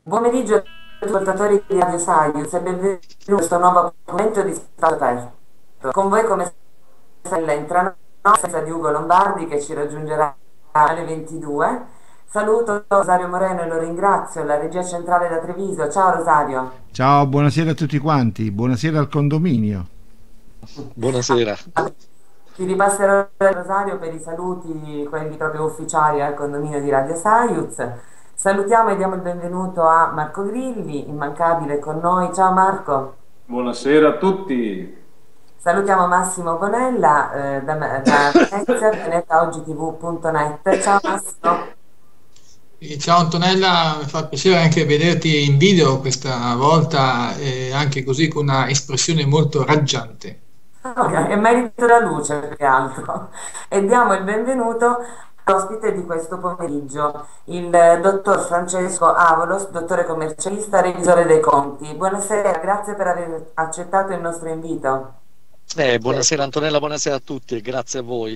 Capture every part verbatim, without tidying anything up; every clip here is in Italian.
Buon pomeriggio ascoltatori di Radio Science e benvenuti in questo nuovo appuntamento di Stato Aperto. Con voi come sempre entrano senza di Ugo Lombardi che ci raggiungerà alle ventidue. Saluto Rosario Moreno e lo ringrazio, la regia centrale da Treviso. Ciao Rosario. Ciao, buonasera a tutti quanti, buonasera al condominio. Buonasera. Ti ripasserò il Rosario per i saluti, quelli proprio ufficiali al condominio di Radio Science. Salutiamo e diamo il benvenuto a Marco Grilli, immancabile con noi. Ciao Marco. Buonasera a tutti. Salutiamo Massimo Bonella eh, da, da Venezia, pianeta oggi t v punto net. Ciao Massimo. Ciao Antonella, mi fa piacere anche vederti in video questa volta, eh, anche così con una espressione molto raggiante. Okay, è merito la luce più che altro. E diamo il benvenuto all'ospite di questo pomeriggio, il dottor Francesco Avolos, dottore commercialista, revisore dei conti. Buonasera, grazie per aver accettato il nostro invito. Eh, buonasera Antonella, buonasera a tutti e grazie a voi.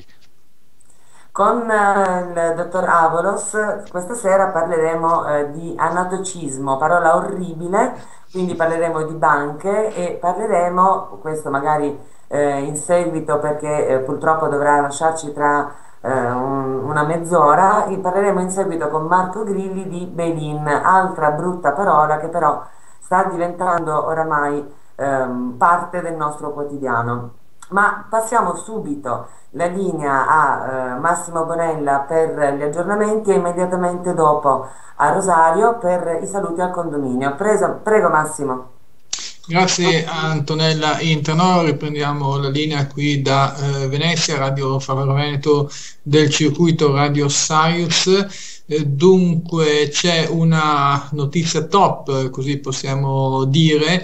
Con eh, il dottor Avolos questa sera parleremo eh, di anatocismo, parola orribile, quindi parleremo di banche e parleremo, questo magari eh, in seguito perché eh, purtroppo dovrà lasciarci tra eh, un, una mezz'ora, e parleremo in seguito con Marco Grilli di bail-in, altra brutta parola che però sta diventando oramai ehm, parte del nostro quotidiano. Ma passiamo subito la linea a eh, Massimo Bonella per gli aggiornamenti e immediatamente dopo a Rosario per i saluti al condominio. Preso, prego Massimo. Grazie a Antonella Intrano, riprendiamo la linea qui da eh, Venezia, Radio Favaro Veneto del circuito Radio Science. Eh, dunque c'è una notizia top, così possiamo dire.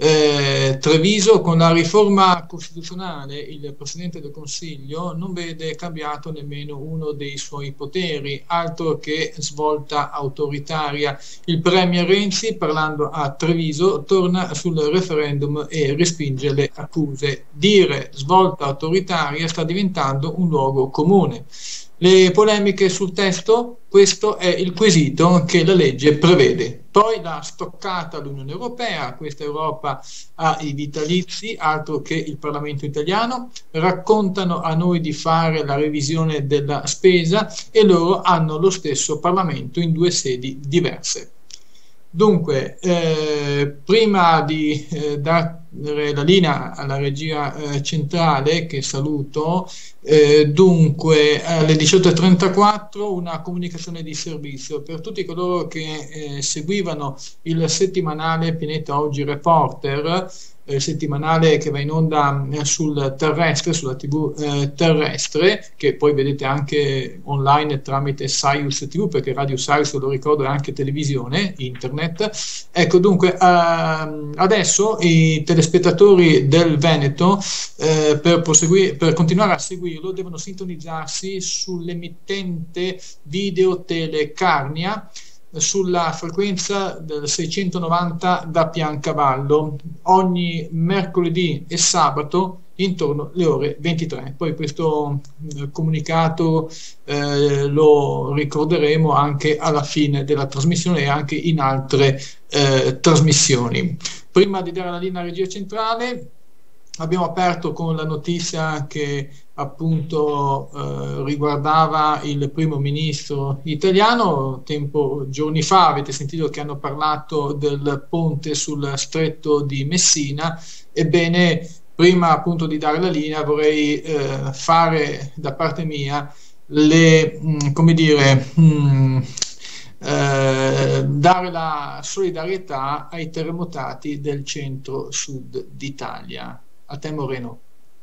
eh, Treviso, con la riforma costituzionale il Presidente del Consiglio non vede cambiato nemmeno uno dei suoi poteri, altro che svolta autoritaria. Il Premier Renzi, parlando a Treviso, torna sul referendum e respinge le accuse. Dire svolta autoritaria sta diventando un luogo comune. Le polemiche sul testo, questo è il quesito che la legge prevede. Poi la stoccata all'Unione Europea, questa Europa ha i vitalizi, altro che il Parlamento italiano, raccontano a noi di fare la revisione della spesa e loro hanno lo stesso Parlamento in due sedi diverse. Dunque, eh, prima di eh, dare la linea alla regia eh, centrale, che saluto, eh, dunque alle diciotto e trentaquattro una comunicazione di servizio per tutti coloro che eh, seguivano il settimanale Pineta Oggi Reporter, eh, settimanale che va in onda eh, sul terrestre, sulla tivù eh, terrestre, che poi vedete anche online tramite Sirius tivù, perché Radio Sirius, lo ricordo, è anche televisione, internet. Ecco, dunque ehm, adesso i telespettatori del Veneto eh, per, proseguire, per continuare a seguirlo devono sintonizzarsi sull'emittente video Telecarnia sulla frequenza del seicentonovanta da Piancavallo ogni mercoledì e sabato intorno alle ore ventitré. Poi questo eh, comunicato eh, lo ricorderemo anche alla fine della trasmissione e anche in altre eh, trasmissioni. Prima di dare la linea alla regia centrale, abbiamo aperto con la notizia che appunto eh, riguardava il primo ministro italiano. Tempo giorni fa avete sentito che hanno parlato del ponte sul stretto di Messina. Ebbene, prima appunto di dare la linea vorrei eh, fare da parte mia le, mh, come dire, mh, eh, dare la solidarietà ai terremotati del centro-sud d'Italia. A te Moreno.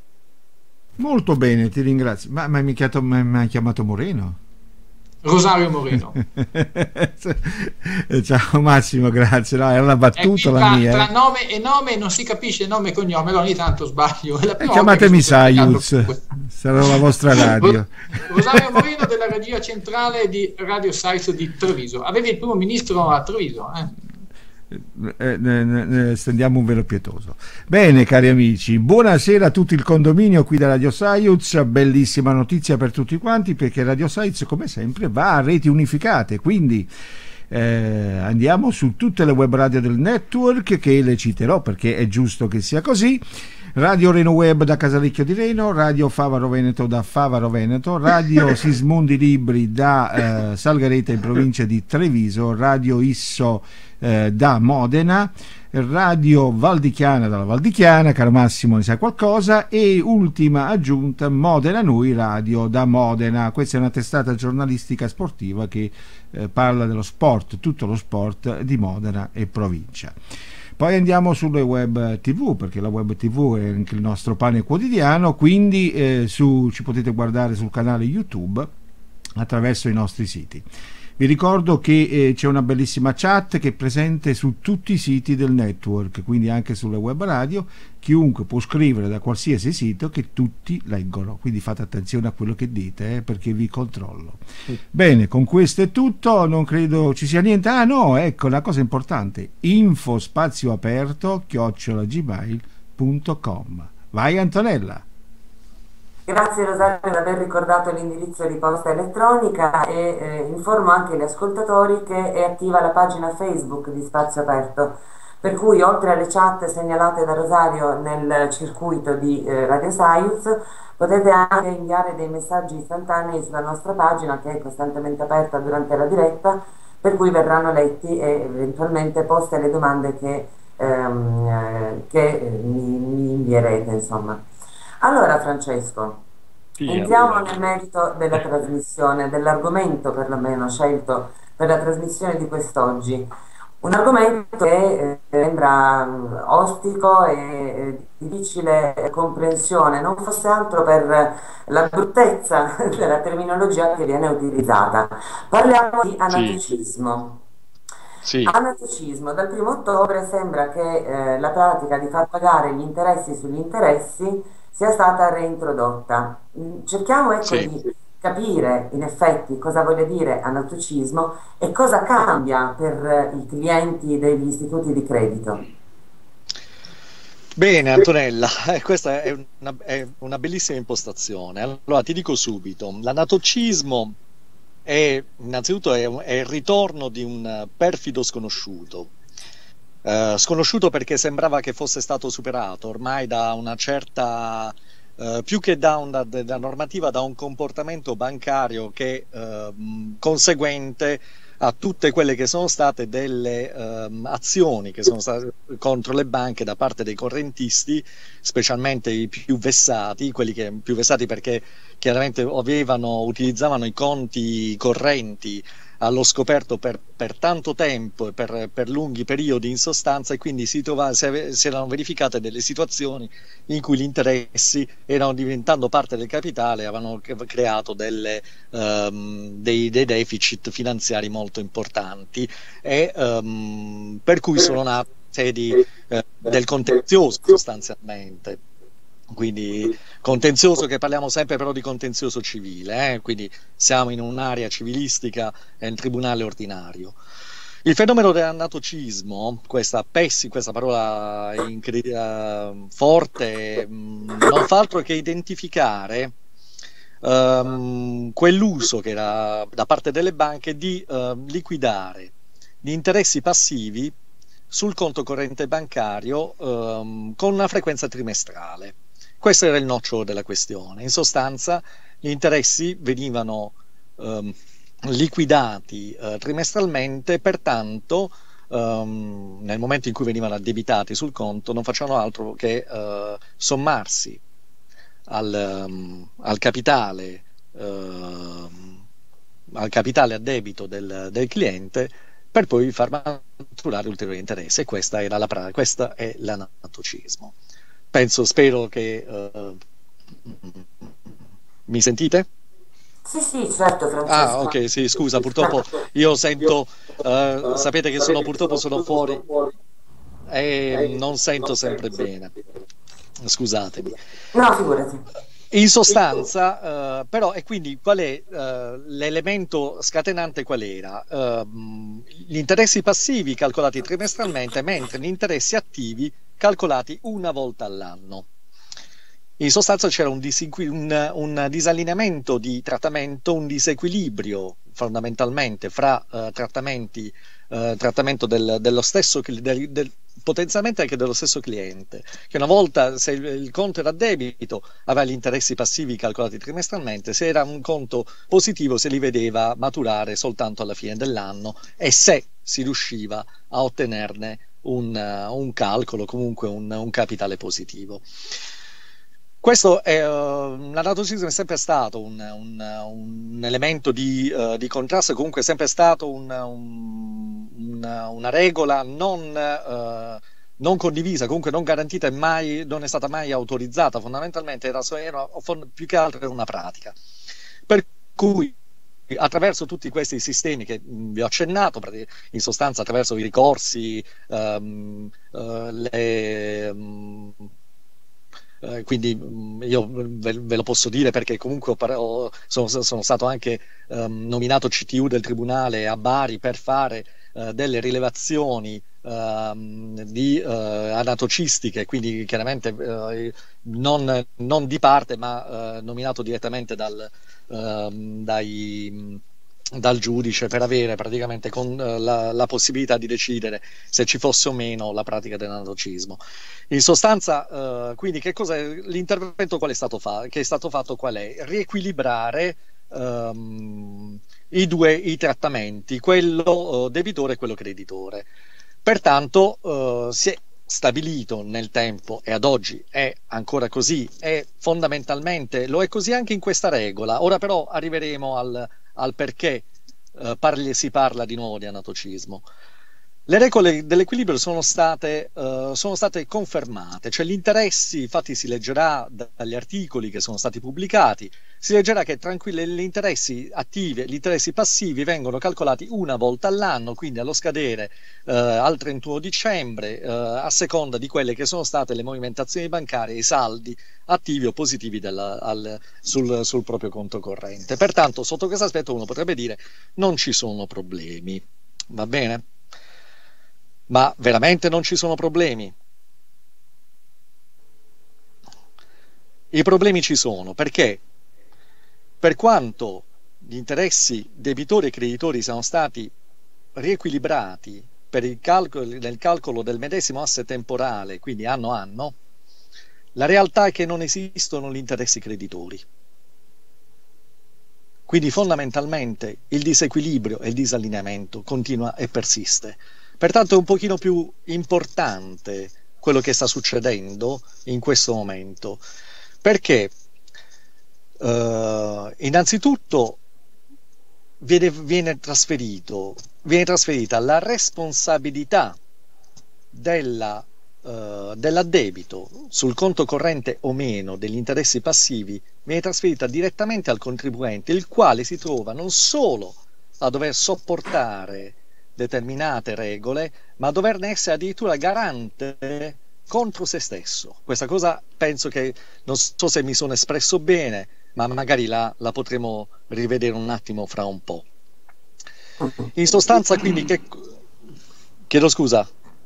Molto bene, ti ringrazio. Ma mi hai chiamato, mi chiamato Moreno? Rosario Moreno. Ciao Massimo, grazie. No, era una battuta eh, la tra, mia. Tra nome e nome non si capisce nome e cognome, allora ogni tanto sbaglio. Eh, chiamatemi Saiuz, sarà la vostra radio. Rosario Moreno della regia centrale di Radio Science di Treviso. Avevi il primo ministro a Treviso, eh? Eh, ne, ne, stendiamo un velo pietoso. Bene cari amici, buonasera a tutto il condominio qui da Radio Science. Bellissima notizia per tutti quanti, perché Radio Science come sempre va a reti unificate, quindi Eh, andiamo su tutte le web radio del network, che le citerò perché è giusto che sia così. Radio Reno Web da Casalecchio di Reno, Radio Favaro Veneto da Favaro Veneto, Radio Sismondi Libri da eh, Salgareta in provincia di Treviso, Radio Isso eh, da Modena, Radio Valdichiana dalla Valdichiana, caro Massimo ne sa qualcosa, e ultima aggiunta Modena Noi Radio da Modena. Questa è una testata giornalistica sportiva che eh, parla dello sport, tutto lo sport di Modena e provincia. Poi andiamo sulle web tv, perché la web tv è anche il nostro pane quotidiano, quindi eh, su, ci potete guardare sul canale YouTube attraverso i nostri siti. Vi ricordo che eh, c'è una bellissima chat che è presente su tutti i siti del network, quindi anche sulle web radio. Chiunque può scrivere da qualsiasi sito che tutti leggono, quindi fate attenzione a quello che dite, eh, perché vi controllo. Sì. Bene, con questo è tutto, non credo ci sia niente. Ah no, ecco la cosa importante, info spazio aperto chiocciola gmail punto com. Vai Antonella. Grazie Rosario per aver ricordato l'indirizzo di posta elettronica e eh, informo anche gli ascoltatori che è attiva la pagina Facebook di Spazio Aperto, per cui oltre alle chat segnalate da Rosario nel circuito di eh, Radio Saiuz potete anche inviare dei messaggi istantanei sulla nostra pagina, che è costantemente aperta durante la diretta, per cui verranno letti e eventualmente poste le domande che, ehm, eh, che mi, mi invierete, insomma. Allora Francesco, sì, entriamo allora nel merito della trasmissione, dell'argomento perlomeno scelto per la trasmissione di quest'oggi. Un argomento che eh, sembra mh, ostico e eh, di difficile comprensione, non fosse altro per la bruttezza della terminologia che viene utilizzata. Parliamo di anatocismo. Sì. Anatocismo, dal primo ottobre sembra che eh, la pratica di far pagare gli interessi sugli interessi sia stata reintrodotta. Cerchiamo ecco sì. di capire in effetti cosa voglia dire anatocismo e cosa cambia per i clienti degli istituti di credito. Bene Antonella, questa è una, è una bellissima impostazione. Allora ti dico subito, l'anatocismo è innanzitutto è, è il ritorno di un perfido sconosciuto. Uh, sconosciuto perché sembrava che fosse stato superato ormai da una certa, uh, più che da una da, da normativa, da un comportamento bancario che uh, conseguente a tutte quelle che sono state delle uh, azioni che sono state contro le banche da parte dei correntisti, specialmente i più vessati, quelli che più vessati perché chiaramente avevano, utilizzavano i conti correnti allo scoperto per, per tanto tempo e per, per lunghi periodi in sostanza, e quindi si, trova, si, ave, si erano verificate delle situazioni in cui gli interessi erano diventando parte del capitale e avevano creato delle, um, dei, dei deficit finanziari molto importanti, e um, per cui sono nate sedi eh, del contenzioso sostanzialmente. Quindi contenzioso, che parliamo sempre però di contenzioso civile, eh? Quindi siamo in un'area civilistica e in tribunale ordinario. Il fenomeno dell'anatocismo, questa pessi, questa parola uh, forte, mh, non fa altro che identificare um, quell'uso che era da parte delle banche di uh, liquidare gli interessi passivi sul conto corrente bancario um, con una frequenza trimestrale. Questo era il nocciolo della questione. In sostanza gli interessi venivano um, liquidati uh, trimestralmente, pertanto um, nel momento in cui venivano addebitati sul conto non facevano altro che uh, sommarsi al, um, al capitale uh, al capitale a debito del, del cliente, per poi far maturare ulteriori interessi, e questa era la pratica, questo è l'anatocismo. Penso, spero che uh, mi sentite? Sì, sì, certo, Francesco. Ah, ok, sì, scusa, purtroppo io sento, uh, sapete che sono purtroppo sono fuori e non sento sempre bene. Scusatemi. No, figurati. In sostanza, uh, però, e quindi qual è uh, l'elemento scatenante? Qual era? Uh, gli interessi passivi calcolati trimestralmente, mentre gli interessi attivi calcolati una volta all'anno. In sostanza c'era un, un, un disallineamento di trattamento, un disequilibrio fondamentalmente fra uh, trattamenti, uh, trattamento del, dello stesso del, del, potenzialmente anche dello stesso cliente, che una volta se il, il conto era a debito aveva gli interessi passivi calcolati trimestralmente, se era un conto positivo se li vedeva maturare soltanto alla fine dell'anno, e se si riusciva a ottenerne un, uh, un calcolo, comunque un, un capitale positivo. Questo è, uh, l'anatocismo è sempre stato un, un, un elemento di, uh, di contrasto, comunque è sempre stato un, un, una, una regola non, uh, non condivisa, comunque non garantita e mai, non è stata mai autorizzata, fondamentalmente era, era più che altro una pratica. Per cui attraverso tutti questi sistemi che vi ho accennato, in sostanza attraverso i ricorsi, um, uh, le... Um, Uh, quindi um, io ve, ve lo posso dire perché comunque ho, ho, sono, sono stato anche um, nominato C T U del Tribunale a Bari per fare uh, delle rilevazioni uh, di uh, anatocistiche, quindi chiaramente uh, non, non di parte ma uh, nominato direttamente dal, uh, dai, dal giudice per avere praticamente con, uh, la, la possibilità di decidere se ci fosse o meno la pratica dell'anatocismo. In sostanza, uh, quindi, che cosa l'intervento qual è stato fa- che è stato fatto? Qual è? Riequilibrare um, i due i trattamenti, quello uh, debitore e quello creditore. Pertanto uh, si è stabilito nel tempo, e ad oggi è ancora così, è fondamentalmente lo è così anche in questa regola. Ora però arriveremo al, al perché uh, parli, si parla di nuovo di anatocismo. Le regole dell'equilibrio sono state, uh, sono state confermate, cioè gli interessi, infatti si leggerà dagli articoli che sono stati pubblicati, si leggerà che tranquilli gli interessi attivi e gli interessi passivi vengono calcolati una volta all'anno, quindi allo scadere uh, al trentuno dicembre, uh, a seconda di quelle che sono state le movimentazioni bancarie e i saldi attivi o positivi della, al, sul, sul proprio conto corrente. Pertanto sotto questo aspetto uno potrebbe dire non ci sono problemi, va bene? Ma veramente non ci sono problemi? I problemi ci sono perché, per quanto gli interessi debitori e creditori siano stati riequilibrati per il calcolo, nel calcolo del medesimo asse temporale, quindi anno a anno, la realtà è che non esistono gli interessi creditori. Quindi fondamentalmente il disequilibrio e il disallineamento continua e persiste. Pertanto è un pochino più importante quello che sta succedendo in questo momento, perché uh, innanzitutto viene, viene, trasferito, viene trasferita la responsabilità della, uh, dell'addebito sul conto corrente o meno degli interessi passivi, viene trasferita direttamente al contribuente, il quale si trova non solo a dover sopportare determinate regole, ma a doverne essere addirittura garante contro se stesso. Questa cosa penso che, non so se mi sono espresso bene, ma magari la, la potremo rivedere un attimo fra un po'. In sostanza, quindi, che... chiedo scusa.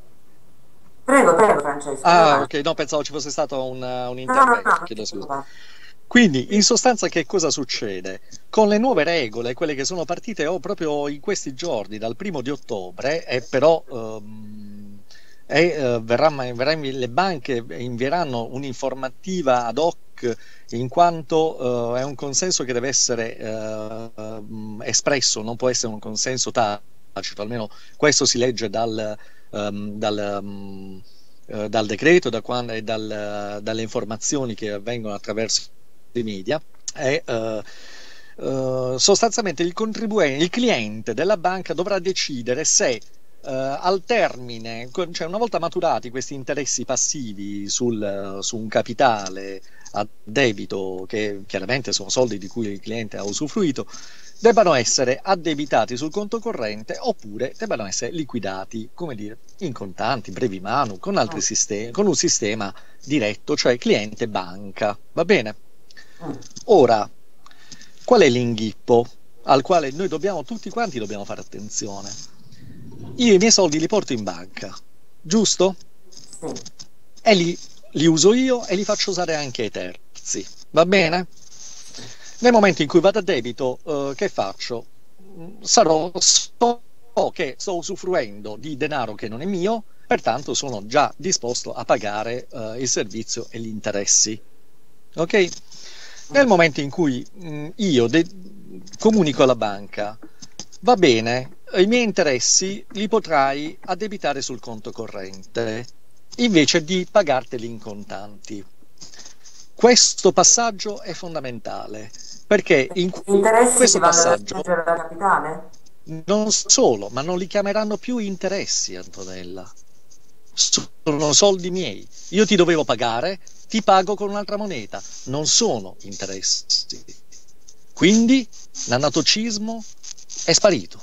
Prego, prego Francesco. Ah, ok, no, pensavo ci fosse stato un, un intervento, no, no, no, chiedo scusa. Quindi, in sostanza, che cosa succede? Con le nuove regole, quelle che sono partite oh, proprio in questi giorni, dal primo di ottobre, e però um, e, uh, verrà, verrà, le banche invieranno un'informativa ad hoc, in quanto uh, è un consenso che deve essere uh, um, espresso, non può essere un consenso tacito, almeno questo si legge dal, um, dal um, uh, dal decreto da quando, e dal, dalle informazioni che avvengono attraverso i media, e uh, uh, sostanzialmente il contribuente, il cliente della banca dovrà decidere se uh, al termine, cioè una volta maturati questi interessi passivi sul, uh, su un capitale a debito, che chiaramente sono soldi di cui il cliente ha usufruito, debbano essere addebitati sul conto corrente oppure debbano essere liquidati, come dire, in contanti, brevi manu, con altri sistemi, con un sistema diretto, cioè cliente banca, va bene? Ora, qual è l'inghippo al quale noi dobbiamo, tutti quanti dobbiamo fare attenzione? Io i miei soldi li porto in banca, giusto? Sì. E li, li uso io e li faccio usare anche ai terzi, va bene? Nel momento in cui vado a debito, uh, che faccio? sarò, so che sto usufruendo di denaro che non è mio, pertanto sono già disposto a pagare uh, il servizio e gli interessi. Ok? Nel momento in cui mh, io de- comunico alla banca, va bene, i miei interessi li potrai addebitare sul conto corrente, invece di pagarteli in contanti. Questo passaggio è fondamentale, perché in Gli interessi questo si vanno a passaggio raggiungere la capitale? non solo, ma non li chiameranno più interessi, Antonella. Sono soldi miei. Io ti dovevo pagare, ti pago con un'altra moneta. Non sono interessi. Quindi l'anatocismo è sparito.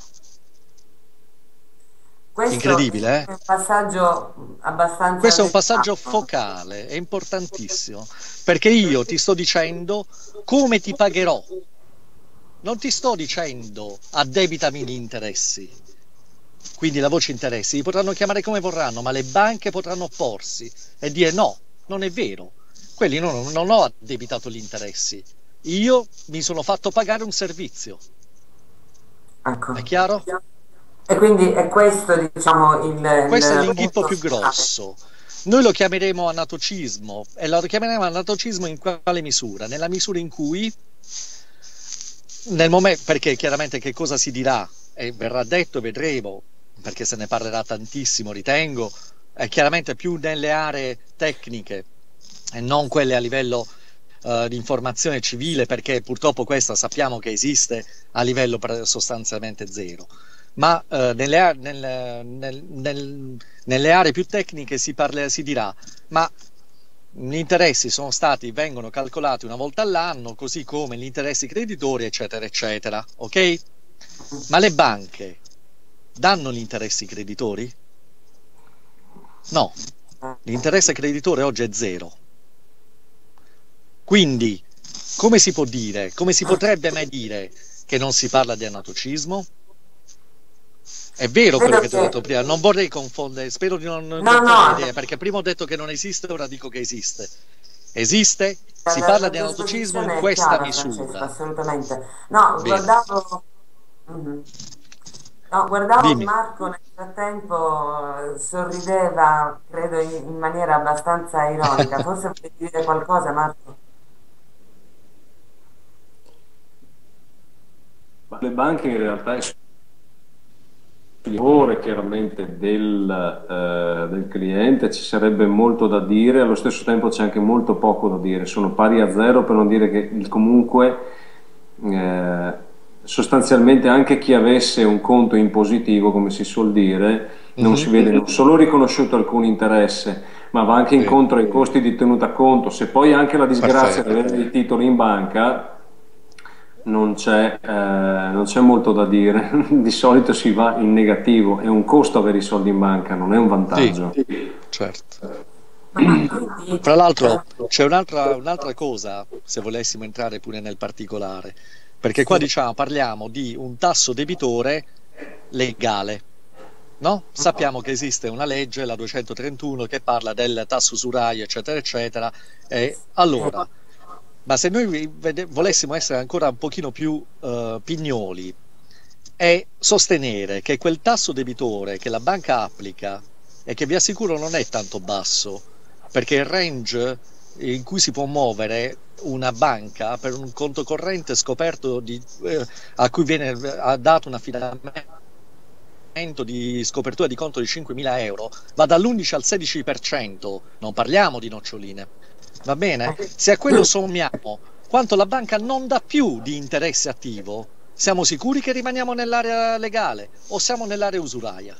Questo Incredibile, è eh? un passaggio abbastanza Questo è un passaggio delicato. focale, è importantissimo, perché io ti sto dicendo come ti pagherò. Non ti sto dicendo addebitami gli interessi. Quindi la voce interessi li potranno chiamare come vorranno, ma le banche potranno opporsi e dire no, non è vero. Quelli non, non ho addebitato gli interessi. Io mi sono fatto pagare un servizio. Ecco. È chiaro? E quindi è questo, diciamo, il, Questo è il l'inghippo punto più finale. grosso. Noi lo chiameremo anatocismo e lo chiameremo anatocismo in quale misura? Nella misura in cui, nel momento, perché chiaramente che cosa si dirà e verrà detto, vedremo, perché se ne parlerà tantissimo, ritengo, è chiaramente più nelle aree tecniche e non quelle a livello uh, di informazione civile, perché purtroppo questa sappiamo che esiste a livello sostanzialmente zero. Ma uh, nelle, nel, nel, nel, nelle aree più tecniche si, parla, si dirà, ma gli interessi sono stati, vengono calcolati una volta all'anno, così come gli interessi creditori, eccetera, eccetera, ok? Ma le banche danno gli interessi creditori? No, l'interesse creditore oggi è zero. Quindi, come si può dire, come si potrebbe mai dire che non si parla di anatocismo? È vero quello che ti ho detto prima, non vorrei confondere, spero di non, non No, confondere no, idee, perché prima ho detto che non esiste, ora dico che esiste. Esiste, si la, parla la di tua anatocismo in posizione è questa chiara, Francesco, misura. assolutamente. No, Bene, guardavo, mhm. No, guardavo che dimmi. Marco nel frattempo eh, sorrideva, credo in, in maniera abbastanza ironica. Forse vuoi dire qualcosa, Marco? Ma le banche in realtà è favore chiaramente del, eh, del cliente, ci sarebbe molto da dire, allo stesso tempo c'è anche molto poco da dire, sono pari a zero, per non dire che il comunque eh, sostanzialmente anche chi avesse un conto in positivo, come si suol dire, non Mhm. si vede non solo riconosciuto alcun interesse, ma va anche Sì, incontro ai costi di tenuta conto. Se poi anche la disgrazia di perfetto. avere i titoli in banca, non c'è eh, non c'è molto da dire. Di solito si va in negativo, è un costo avere i soldi in banca, non è un Sì, vantaggio. certo. Ma quindi, Fra l'altro eh, c'è un'altra un'altra cosa, se volessimo entrare pure nel particolare, perché qua sì, diciamo parliamo di un tasso debitore legale, no? Sappiamo che esiste una legge, la duecentotrentuno, che parla del tasso usuraio, eccetera, eccetera. E sì, allora, ma se noi vede- volessimo essere ancora un pochino più eh, pignoli e sostenere che quel tasso debitore che la banca applica e che vi assicuro non è tanto basso, perché il range in cui si può muovere una banca per un conto corrente scoperto di, eh, a cui viene ha dato un affidamento di scopertura di conto di cinquemila euro va dall'undici al sedici per cento, non parliamo di noccioline, va bene? Se a quello sommiamo quanto la banca non dà più di interesse attivo, siamo sicuri che rimaniamo nell'area legale o siamo nell'area usuraia?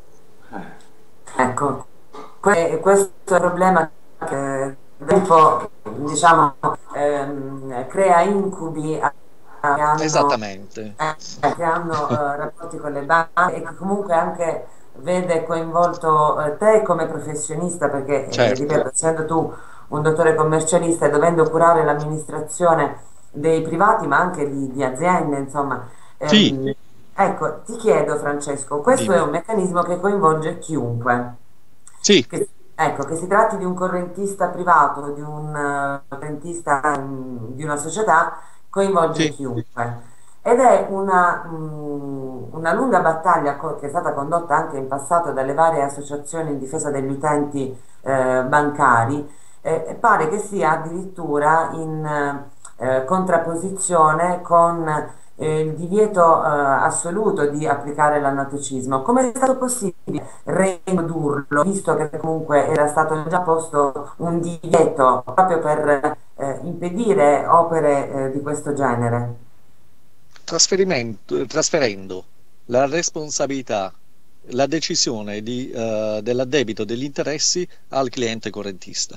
ecco, que- questo è il problema che tempo, diciamo, ehm, crea incubi a- che hanno, Esattamente, eh, che hanno eh, rapporti con le banche e che comunque anche vede coinvolto eh, te come professionista, perché, eh, certo, ripeto, essendo tu un dottore commercialista e dovendo curare l'amministrazione dei privati, ma anche di, di aziende, insomma, sì, ehm, ecco, ti chiedo, Francesco, questo è dimmi, un meccanismo che coinvolge chiunque. sì, Che, ecco, che si tratti di un correntista privato, di un eh, correntista mm, di una società, coinvolge sì, chiunque. ed è una, mh, una lunga battaglia co- che è stata condotta anche in passato dalle varie associazioni in difesa degli utenti eh, bancari, eh, e pare che sia addirittura in eh, contrapposizione con eh, il divieto eh, assoluto di applicare l'anatocismo. Come è stato possibile reintrodurlo, visto che comunque era stato già posto un divieto proprio per eh, impedire opere eh, di questo genere? Trasferimento, trasferendo la responsabilità, la decisione di, eh, dell'addebito degli interessi al cliente correntista.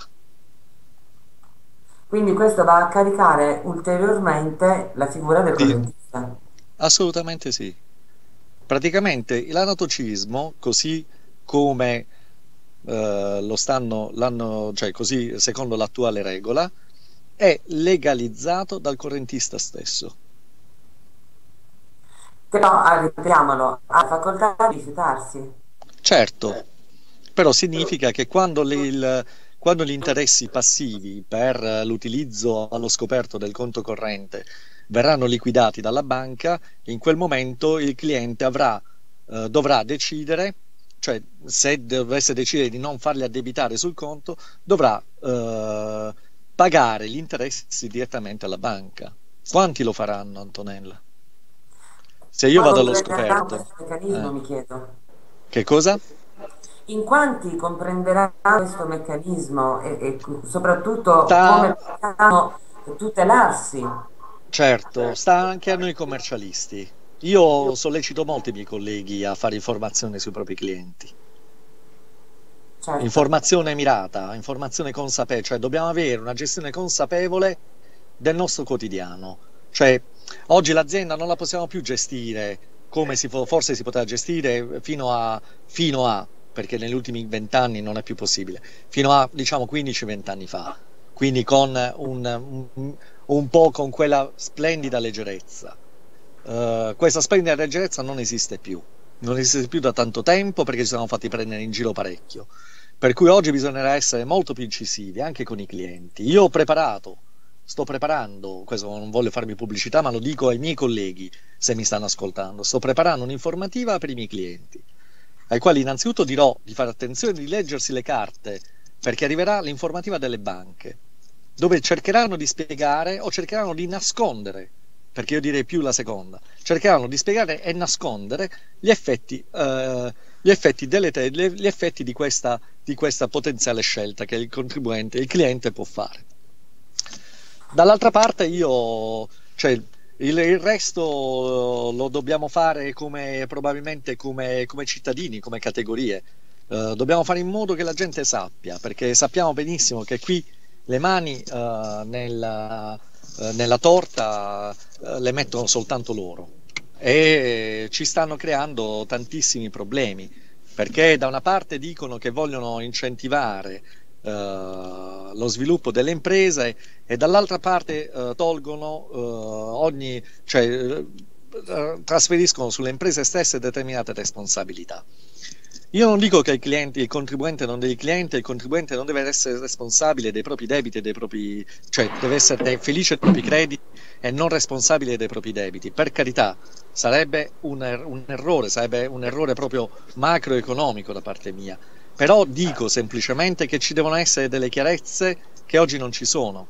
Quindi questo va a caricare ulteriormente la figura del Di- correntista. Assolutamente sì. Praticamente l'anatocismo, così come eh, lo stanno, l'hanno, cioè così secondo l'attuale regola, è legalizzato dal correntista stesso. Però, ah, ripetiamolo, ha la facoltà di rifiutarsi. Certo, però significa che quando, le- il- quando gli interessi passivi per eh, l'utilizzo allo scoperto del conto corrente verranno liquidati dalla banca, in quel momento il cliente avrà, eh, dovrà decidere, cioè se dovesse decidere di non farli addebitare sul conto, dovrà eh, pagare gli interessi direttamente alla banca. Quanti lo faranno, Antonella? Se io Poi vado allo comprenderà scoperto, questo meccanismo, eh, mi chiedo. che cosa? In quanti comprenderà questo meccanismo e, e soprattutto Sta, come possono tutelarsi? certo, sta anche a noi commercialisti. Io sollecito molto i miei colleghi a fare informazione sui propri clienti. Certo. Informazione mirata, informazione consapevole, cioè dobbiamo avere una gestione consapevole del nostro quotidiano. Cioè, oggi l'azienda non la possiamo più gestire come si fo- forse si poteva gestire fino a, fino a, perché negli ultimi vent'anni non è più possibile, fino a diciamo quindici venti anni fa. Quindi con un, un, un po' con quella splendida leggerezza. Eh, questa splendida leggerezza non esiste più, non esiste più da tanto tempo perché ci siamo fatti prendere in giro parecchio. Per cui oggi bisognerà essere molto più incisivi anche con i clienti. Io ho preparato, sto preparando, questo non voglio farmi pubblicità, ma lo dico ai miei colleghi se mi stanno ascoltando, sto preparando un'informativa per i miei clienti, ai quali innanzitutto dirò di fare attenzione, di leggersi le carte, perché arriverà l'informativa delle banche, dove cercheranno di spiegare o cercheranno di nascondere, perché io direi più la seconda, cercheranno di spiegare e nascondere gli effetti, eh, gli effetti, delle te- gli effetti di questa, di questa potenziale scelta che il contribuente, il cliente può fare. Dall'altra parte io, cioè, il, il resto lo dobbiamo fare come, probabilmente come, come cittadini, come categorie. Eh, dobbiamo fare in modo che la gente sappia, perché sappiamo benissimo che qui le mani eh, nella, eh, nella torta eh, le mettono soltanto loro e ci stanno creando tantissimi problemi, perché da una parte dicono che vogliono incentivare eh, lo sviluppo delle imprese e dall'altra parte eh, tolgono eh, ogni, cioè eh, trasferiscono sulle imprese stesse determinate responsabilità. Io non dico che il cliente, il contribuente non deve, il cliente, il contribuente non deve essere responsabile dei propri debiti e dei propri, cioè deve essere felice dei propri crediti e non responsabile dei propri debiti. Per carità, sarebbe un, er- un errore, sarebbe un errore proprio macroeconomico da parte mia. Però dico semplicemente che ci devono essere delle chiarezze che oggi non ci sono.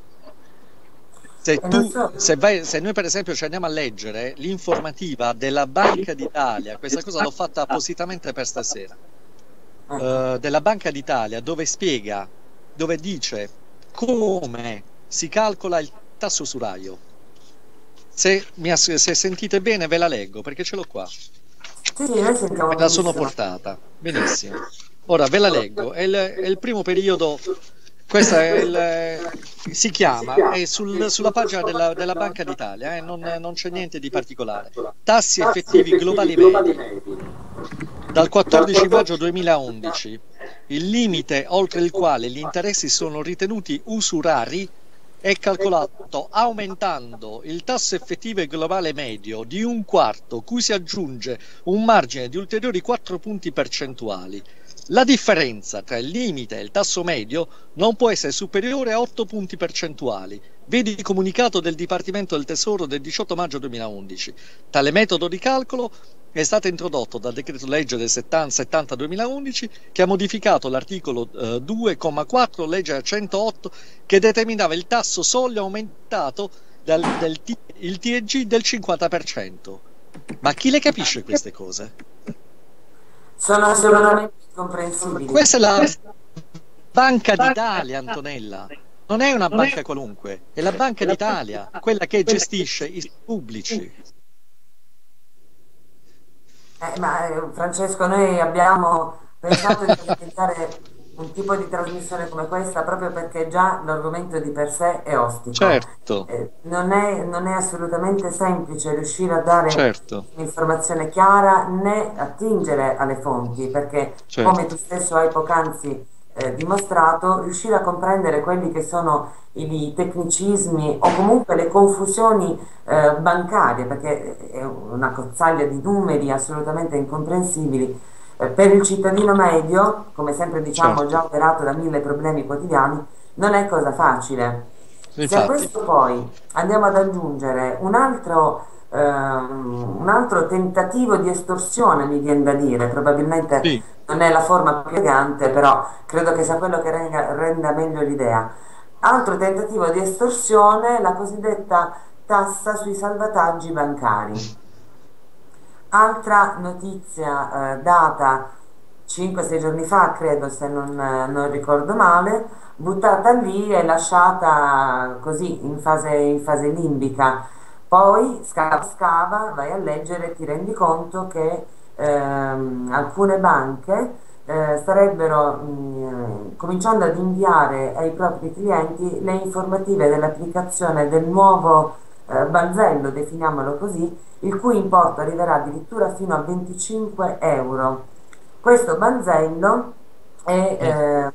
Se, E non tu, so, se, vai, se noi per esempio ci andiamo a leggere l'informativa della Banca d'Italia, questa cosa l'ho fatta appositamente per stasera, ecco, eh, della Banca d'Italia, dove spiega, dove dice come si calcola il tasso usuraio. Se, mi as- se sentite bene ve la leggo perché ce l'ho qua, sì, sì, noi sentiamo me la sono benissimo. portata, benissimo. Ora ve la leggo, è il, è il primo periodo, questa è il, si chiama, è sul- sulla pagina della, della Banca d'Italia, eh, non, non c'è niente di particolare. Tassi effettivi globali medi. Dal quattordici maggio duemilaundici, il limite oltre il quale gli interessi sono ritenuti usurari è calcolato aumentando il tasso effettivo globale medio di un quarto, cui si aggiunge un margine di ulteriori quattro punti percentuali. La differenza tra il limite e il tasso medio non può essere superiore a otto punti percentuali, Vedi comunicato del Dipartimento del Tesoro del diciotto maggio duemilaundici. Tale metodo di calcolo è stato introdotto dal decreto legge del settanta duemilaundici che ha modificato l'articolo eh, due comma quattro legge centootto che determinava il tasso soglia aumentato dal del T, il T E G del cinquanta per cento. Ma chi le capisce queste cose? Sono assolutamente incomprensibili. Questa è la Banca d'Italia, Antonella. Non è una banca qualunque, è la Banca d'Italia, quella che gestisce i pubblici. Eh, ma eh, Francesco, noi abbiamo pensato di organizzare un tipo di trasmissione come questa proprio perché già l'argomento di per sé è ostico. Certo, Eh, non è, non è assolutamente semplice riuscire a dare certo, un'informazione chiara né attingere alle fonti, perché come certo, tu stesso hai poc'anzi eh, dimostrato, riuscire a comprendere quelli che sono i, i tecnicismi o comunque le confusioni eh, bancarie, perché è una cozzaglia di numeri assolutamente incomprensibili. Eh, per il cittadino medio, come sempre diciamo, già certo. operato da mille problemi quotidiani, non è cosa facile. Se a Infatti, questo poi andiamo ad aggiungere un altro, ehm, un altro tentativo di estorsione, mi viene da dire, probabilmente sì, non è la forma più elegante, però credo che sia quello che renda, renda meglio l'idea. Altro tentativo di estorsione, la cosiddetta tassa sui salvataggi bancari. Altra notizia eh, data cinque sei giorni fa, credo, se non, eh, non ricordo male, buttata lì e lasciata così in fase, in fase limbica. Poi scava, scava, vai a leggere e ti rendi conto che ehm, alcune banche eh, starebbero mh, cominciando ad inviare ai propri clienti le informative dell'applicazione del nuovo eh, balzello, definiamolo così, il cui importo arriverà addirittura fino a venticinque euro. Questo banzello è, mm, eh,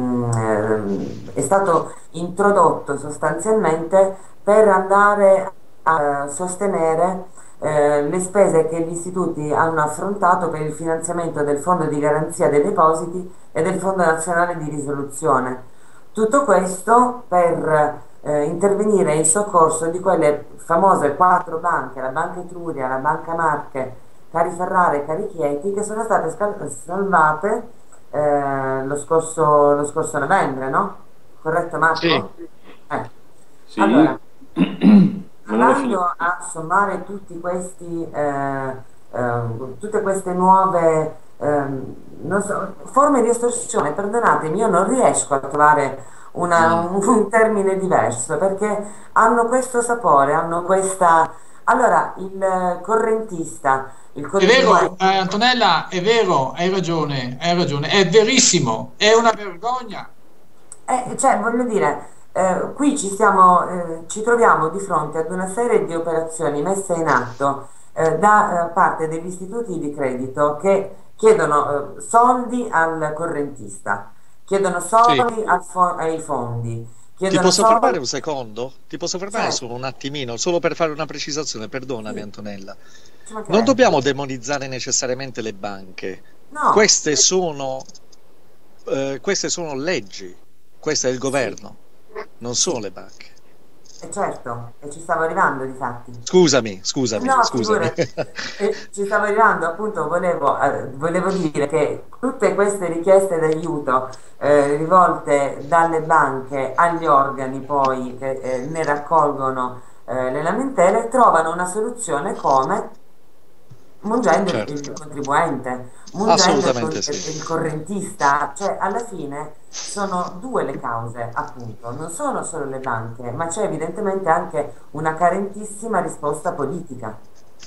mh, è stato introdotto sostanzialmente per andare a sostenere eh, le spese che gli istituti hanno affrontato per il finanziamento del Fondo di garanzia dei depositi e del Fondo nazionale di risoluzione. Tutto questo per eh, intervenire in soccorso di quelle famose quattro banche, la Banca Etruria, la Banca Marche, Cari Ferrara e Cari Chieti, che sono state scal- salvate eh, lo scorso, lo scorso novembre, no? Corretto sì, Marco? Eh. Allora, Sì, ma non è andando finito. a sommare tutti questi, eh, ehm, tutte queste nuove ehm, non so, forme di estorsione, perdonatemi, io non riesco a trovare una- mm, un, un termine diverso perché hanno questo sapore, hanno questa. Allora, il correntista, il È vero, contribuente. eh, Antonella, è vero, hai ragione, hai ragione, è verissimo, è una vergogna. Eh, cioè, voglio dire, eh, qui ci stiamo, eh, ci troviamo di fronte ad una serie di operazioni messe in atto eh, da eh, parte degli istituti di credito che chiedono eh, soldi al correntista, chiedono sì. soldi al fo- ai fondi, Ti chiedono posso fermare soldi. un secondo? Ti posso fermare Cioè, solo un attimino, solo per fare una precisazione, perdonami sì, Antonella. ci Non mancherebbe. dobbiamo demonizzare necessariamente le banche. No, Queste sono, eh, queste sono leggi, questo è il sì, governo, non sono sì, le banche. e certo, e ci stavo arrivando di fatti. Scusami, scusami, No, scusami. figurati, eh, ci stavo arrivando, appunto, volevo, eh, volevo dire che tutte queste richieste d'aiuto eh, rivolte dalle banche agli organi poi che eh, ne raccolgono eh, le lamentele trovano una soluzione come mungendo il, Certo, il contribuente, mungendo il, con- assolutamente sì, il correntista, cioè alla fine sono due le cause, appunto, non sono solo le banche, ma c'è evidentemente anche una carentissima risposta politica.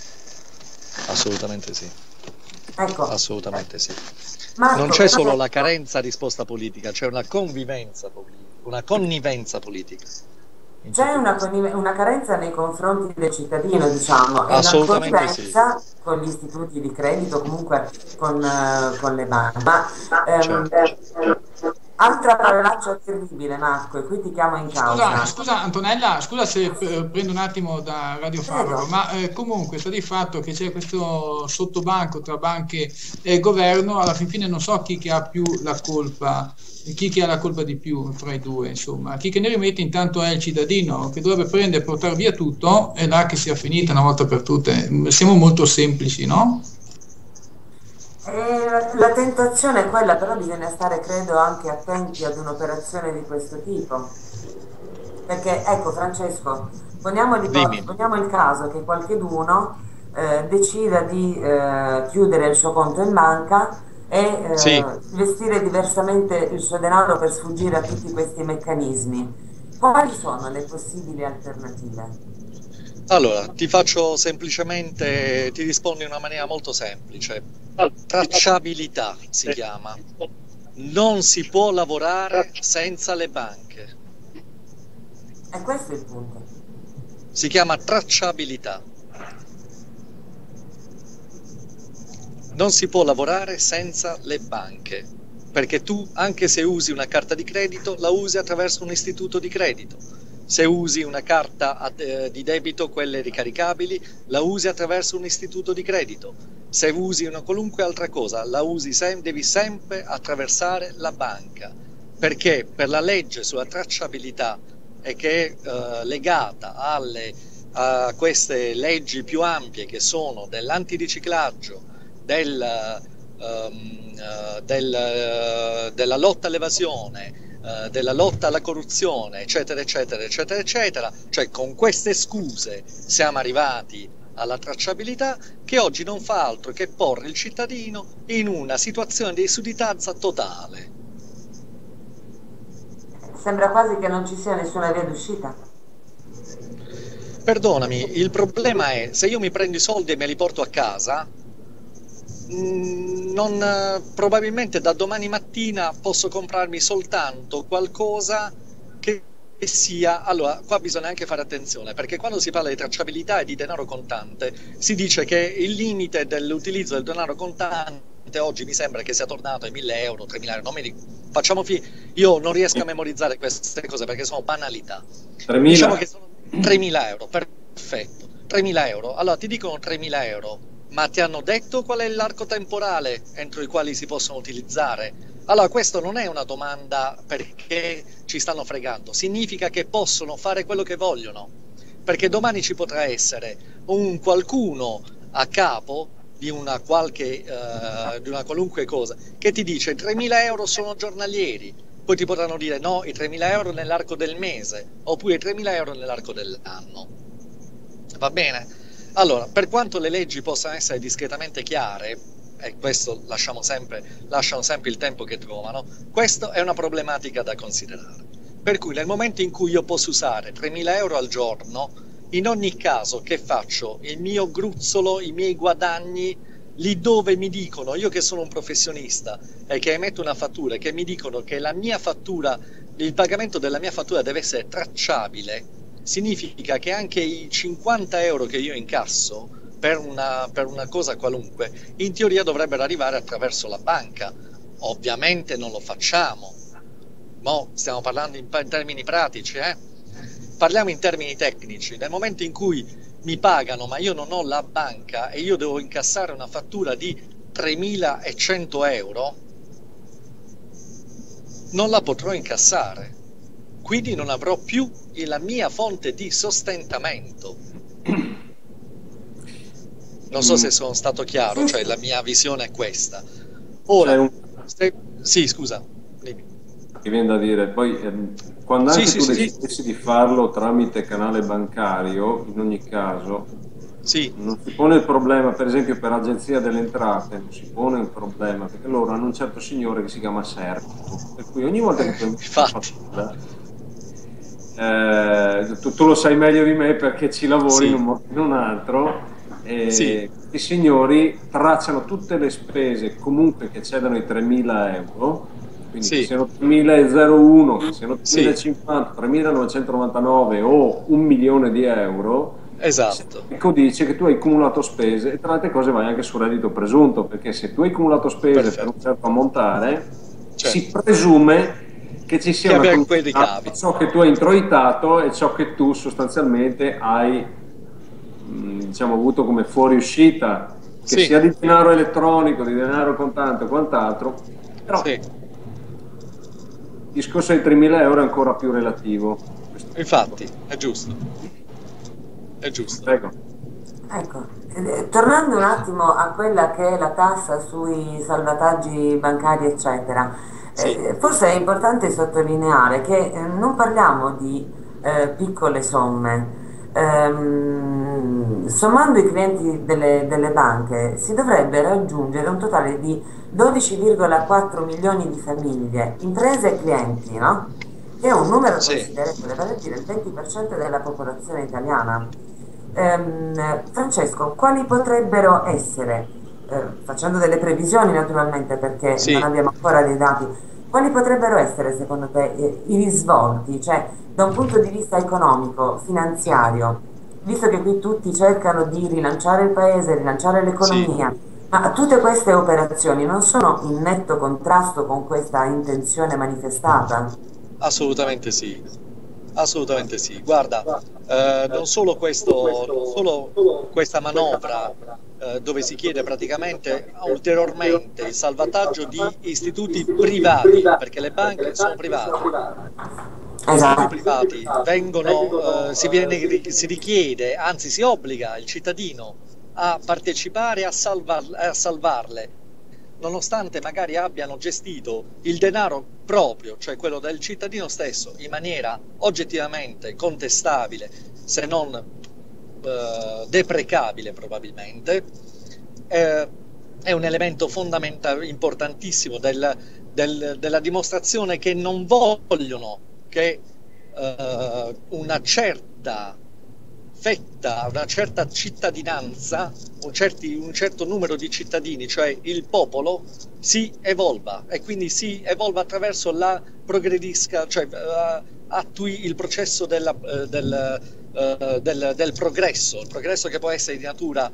assolutamente sì, Ecco, eh, assolutamente sì. Non Marco, c'è però solo la carenza risposta politica, c'è una convivenza politica, una connivenza politica in c'è tutto una, questo. connive- una carenza nei confronti del cittadino, diciamo, e una Assolutamente sì, connivenza con gli istituti di credito, comunque con, eh, con le banche. Ma ehm, certo. Altra parolaccia terribile, Marco, e qui ti chiamo in Scusa, causa. scusa Antonella, scusa se eh, prendo un attimo da Radio Prego. Faro, ma eh, comunque sta di fatto che c'è questo sottobanco tra banche e governo, alla fin fine non so chi che ha più la colpa, chi che ha la colpa di più tra i due, insomma. Chi che ne rimette intanto è il cittadino che dovrebbe prendere e portare via tutto e là che sia finita una volta per tutte. Siamo molto semplici, no? Eh, la, la tentazione è quella, però bisogna stare, credo, anche attenti ad un'operazione di questo tipo. Perché, ecco, Francesco, poniamo, l'ipotesi- Dimmi. poniamo il caso che qualcheduno eh, decida di eh, chiudere il suo conto in banca e Sì. eh, investire diversamente il suo denaro per sfuggire a tutti questi meccanismi. Quali sono le possibili alternative? Allora, ti faccio semplicemente, ti rispondo in una maniera molto semplice. Tracciabilità si chiama. Non si può lavorare senza le banche. E questo è il punto. Si chiama tracciabilità. Non si può lavorare senza le banche, perché tu, anche se usi una carta di credito, la usi attraverso un istituto di credito. Se usi una carta eh, di debito, quelle ricaricabili, la usi attraverso un istituto di credito. Se usi una qualunque altra cosa, la usi sem- devi sempre attraversare la banca, perché per la legge sulla tracciabilità e che è eh, legata alle, a queste leggi più ampie che sono dell'antiriciclaggio, del, um, uh, del, uh, della lotta all'evasione, uh, della lotta alla corruzione, eccetera, eccetera, eccetera, eccetera. Cioè, con queste scuse siamo arrivati alla tracciabilità, che oggi non fa altro che porre il cittadino in una situazione di sudditanza totale. Sembra quasi che non ci sia nessuna via d'uscita. Perdonami, il problema è, se io mi prendo i soldi e me li porto a casa, non, probabilmente da domani mattina posso comprarmi soltanto qualcosa che sia... Allora, qua bisogna anche fare attenzione, perché quando si parla di tracciabilità e di denaro contante, si dice che il limite dell'utilizzo del denaro contante oggi mi sembra che sia tornato ai mille euro, tremila euro, non mi ricordo. Facciamo fi... Io non riesco a memorizzare queste cose perché sono banalità. tremila. Diciamo che sono tremila euro, perfetto. tremila euro. Allora ti dicono tremila euro. Ma ti hanno detto qual è l'arco temporale entro i quali si possono utilizzare? Allora, questo non è una domanda perché ci stanno fregando, significa che possono fare quello che vogliono, perché domani ci potrà essere un qualcuno a capo di una qualche, uh, di una qualunque cosa che ti dice tremila euro sono giornalieri, poi ti potranno dire no, i tremila euro nell'arco del mese, oppure i tremila euro nell'arco dell'anno. Va bene? Allora, per quanto le leggi possano essere discretamente chiare, e questo lasciamo sempre, lasciano sempre il tempo che trovano, questa è una problematica da considerare. Per cui nel momento in cui io posso usare tremila euro al giorno, in ogni caso che faccio il mio gruzzolo, i miei guadagni, lì dove mi dicono, io che sono un professionista e che emetto una fattura, che mi dicono che la mia fattura, il pagamento della mia fattura deve essere tracciabile, significa che anche i cinquanta euro che io incasso per una, per una cosa qualunque, in teoria dovrebbero arrivare attraverso la banca. Ovviamente non lo facciamo. Mo stiamo parlando in, in termini pratici, eh? Parliamo in termini tecnici. Nel momento in cui mi pagano, ma io non ho la banca e io devo incassare una fattura di tremilacento euro, non la potrò incassare. Quindi non avrò più la mia fonte di sostentamento. Non so se sono stato chiaro, cioè la mia visione è questa. Ora, un... se... sì, scusa, dimmi. Mi viene da dire, poi ehm, quando anche Sì, tu sì, decidessi sì. di farlo tramite canale bancario, in ogni caso, Sì. non si pone il problema, per esempio per l'Agenzia delle Entrate, non si pone il problema, perché loro hanno un certo signore che si chiama Serco, per cui ogni volta che tu Infatti. Eh, tu, tu lo sai meglio di me perché ci lavori Sì. in un modo o in un altro, e Sì. i signori tracciano tutte le spese comunque che cedono i tremila euro, quindi Sì. che siano tremilauno, che siano Sì. tremilacinquanta, tremilanovancentonovantanove o un milione di euro. Esatto. Ecco, dice che tu hai accumulato spese e tra altre cose vai anche sul reddito presunto, perché se tu hai accumulato spese Perfetto. per un certo ammontare, Certo. si presume che ci sia che una avere quei continuità ricavi. tra ciò che tu hai introitato e ciò che tu sostanzialmente hai, mh, diciamo, avuto come fuoriuscita, che Sì, sia di denaro elettronico, di denaro contante o quant'altro, però sì, il discorso dei tremila euro è ancora più relativo. infatti, è giusto, è giusto. Prego. Ecco, eh, tornando un attimo a quella che è la tassa sui salvataggi bancari, eccetera, Sì, eh, forse è importante sottolineare che eh, non parliamo di eh, piccole somme. Ehm, sommando i clienti delle, delle banche si dovrebbe raggiungere un totale di dodici virgola quattro milioni di famiglie, imprese e clienti, no? Che è un numero sì, considerevole, vale a dire il venti per cento della popolazione italiana. Ehm, Francesco, quali potrebbero essere, eh, facendo delle previsioni naturalmente perché non sì. abbiamo ancora dei dati, quali potrebbero essere secondo te eh, i risvolti, cioè da un punto di vista economico, finanziario, visto che qui tutti cercano di rilanciare il paese, rilanciare Sì, l'economia, ma tutte queste operazioni non sono in netto contrasto con questa intenzione manifestata? assolutamente sì, assolutamente sì. Guarda, eh, non solo questo, non solo questa manovra, eh, dove si chiede praticamente ulteriormente il salvataggio di istituti privati, perché le banche sono private. Gli istituti Esatto. privati vengono, eh, si viene, si richiede, anzi si obbliga il cittadino a partecipare a, salvar, a salvarle, nonostante magari abbiano gestito il denaro proprio, cioè quello del cittadino stesso, in maniera oggettivamente contestabile, se non eh, deprecabile probabilmente, eh, è un elemento fondamentale, importantissimo del, del, della dimostrazione che non vogliono che eh, una certa fetta, una certa cittadinanza, un, certi, un certo numero di cittadini, cioè il popolo, si evolva e quindi si evolva attraverso la progredisca, cioè uh, attui il processo della, uh, del, uh, del, del progresso, il progresso che può essere di natura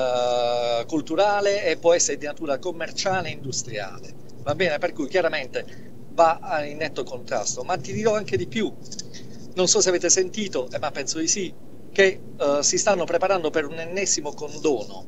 uh, culturale e può essere di natura commerciale e industriale. Va bene, per cui chiaramente va in netto contrasto, ma ti dirò anche di più. Non so se avete sentito, eh, ma penso di sì, che uh, si stanno preparando per un ennesimo condono.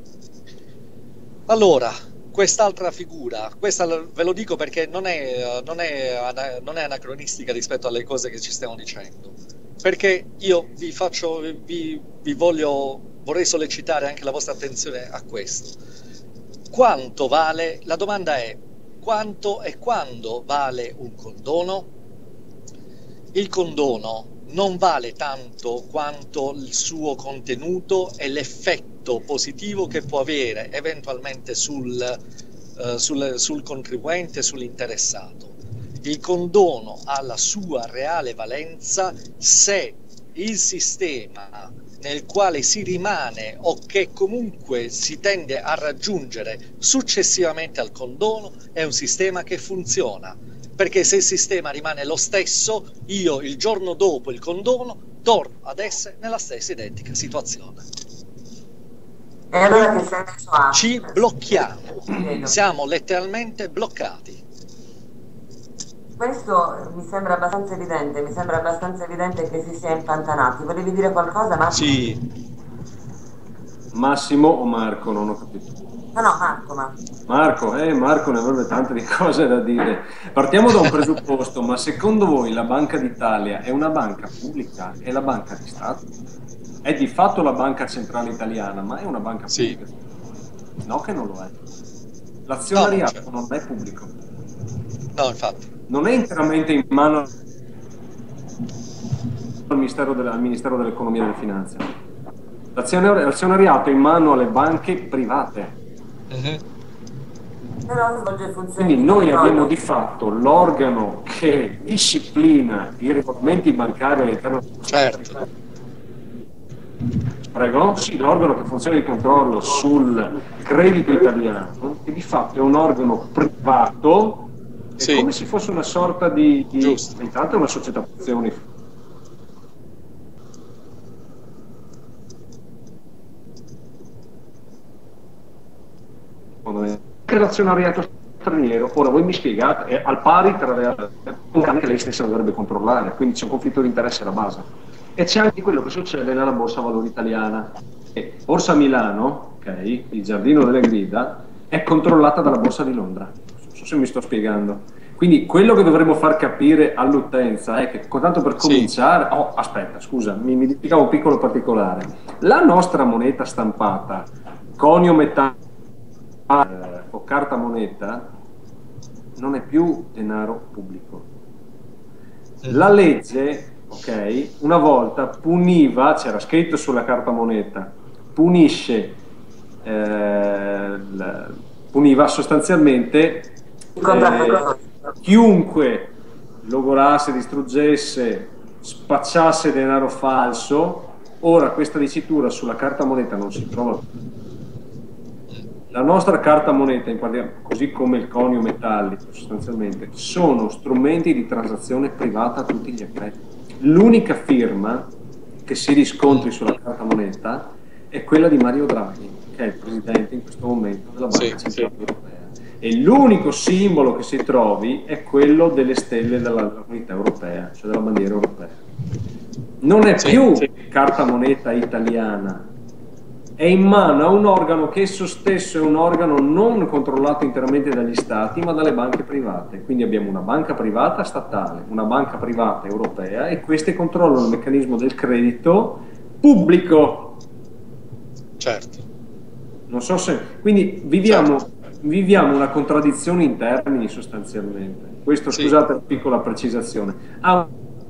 Allora, quest'altra figura, questa ve lo dico perché non è, non è, non è anacronistica rispetto alle cose che ci stiamo dicendo, perché io vi faccio, vi, vi voglio, vorrei sollecitare anche la vostra attenzione a questo. Quanto vale, la domanda è, quanto e quando vale un condono? Il condono non vale tanto quanto il suo contenuto e l'effetto positivo che può avere eventualmente sul, uh, sul, sul contribuente, sull'interessato. Il condono ha la sua reale valenza se il sistema nel quale si rimane o che comunque si tende a raggiungere successivamente al condono è un sistema che funziona. Perché se il sistema rimane lo stesso, io il giorno dopo il condono torno ad essere nella stessa identica situazione. E allora che senso ha? Ci blocchiamo, Chiedo. siamo letteralmente bloccati. Questo mi sembra abbastanza evidente, mi sembra abbastanza evidente che si sia impantanati. Volevi dire qualcosa, Massimo? Sì, Massimo o Marco? Non ho capito. No, no, Marco, ma... Marco, eh, Marco ne avrebbe tante di cose da dire. Partiamo da un presupposto, ma secondo voi la Banca d'Italia è una banca pubblica? È la banca di Stato? È di fatto la banca centrale italiana, ma è una banca sì. pubblica? No, che non lo è. L'azionariato No, non è pubblico. No, infatti. Non è interamente in mano al Ministero, della, al Ministero dell'Economia e delle Finanze. L'azionariato è in mano alle banche private. Uh-huh. Però svolge funzioni Quindi di noi controllo. abbiamo di fatto l'organo che disciplina i regolamenti bancari all'interno del Certo. Prego? Sì, l'organo che funziona di controllo sul credito italiano, che di fatto è un organo privato, Sì. è come se fosse una sorta di... di Giusto. Intanto è una società per azioni. Anche l'azionariato straniero. Ora voi mi spiegate, è al pari tra le anche lei stessa dovrebbe controllare, quindi c'è un conflitto di interesse alla base. E c'è anche quello che succede nella Borsa Valori Italiana. E Borsa Milano, ok, il Giardino delle Grida, è controllata dalla Borsa di Londra. Non so se mi sto spiegando. Quindi quello che dovremmo far capire all'utenza è che, tanto per cominciare, sì. oh aspetta, scusa, mi, mi dimenticavo un piccolo particolare. La nostra moneta stampata, conio metallico eh, o carta moneta, non è più denaro pubblico. La legge, ok, una volta puniva, c'era scritto sulla carta moneta, punisce, eh, la, puniva sostanzialmente eh, chiunque logorasse, distruggesse, spacciasse denaro falso. Ora questa dicitura sulla carta moneta non si trova più. La nostra carta moneta, in particolare, così come il conio metallico, sostanzialmente, sono strumenti di transazione privata a tutti gli effetti. L'unica firma che si riscontri sulla carta moneta è quella di Mario Draghi, che è il presidente in questo momento della Banca sì, Centrale sì. Europea. E l'unico simbolo che si trovi è quello delle stelle della Comunità Europea, cioè della bandiera europea. Non è sì, più sì. carta moneta italiana, è in mano a un organo che esso stesso è un organo non controllato interamente dagli stati ma dalle banche private. Quindi abbiamo una banca privata statale, una banca privata europea, e queste controllano il meccanismo del credito pubblico. Certo. Non so se... Quindi viviamo, certo. viviamo una contraddizione in termini sostanzialmente. Questo, sì. scusate la piccola precisazione. Ah,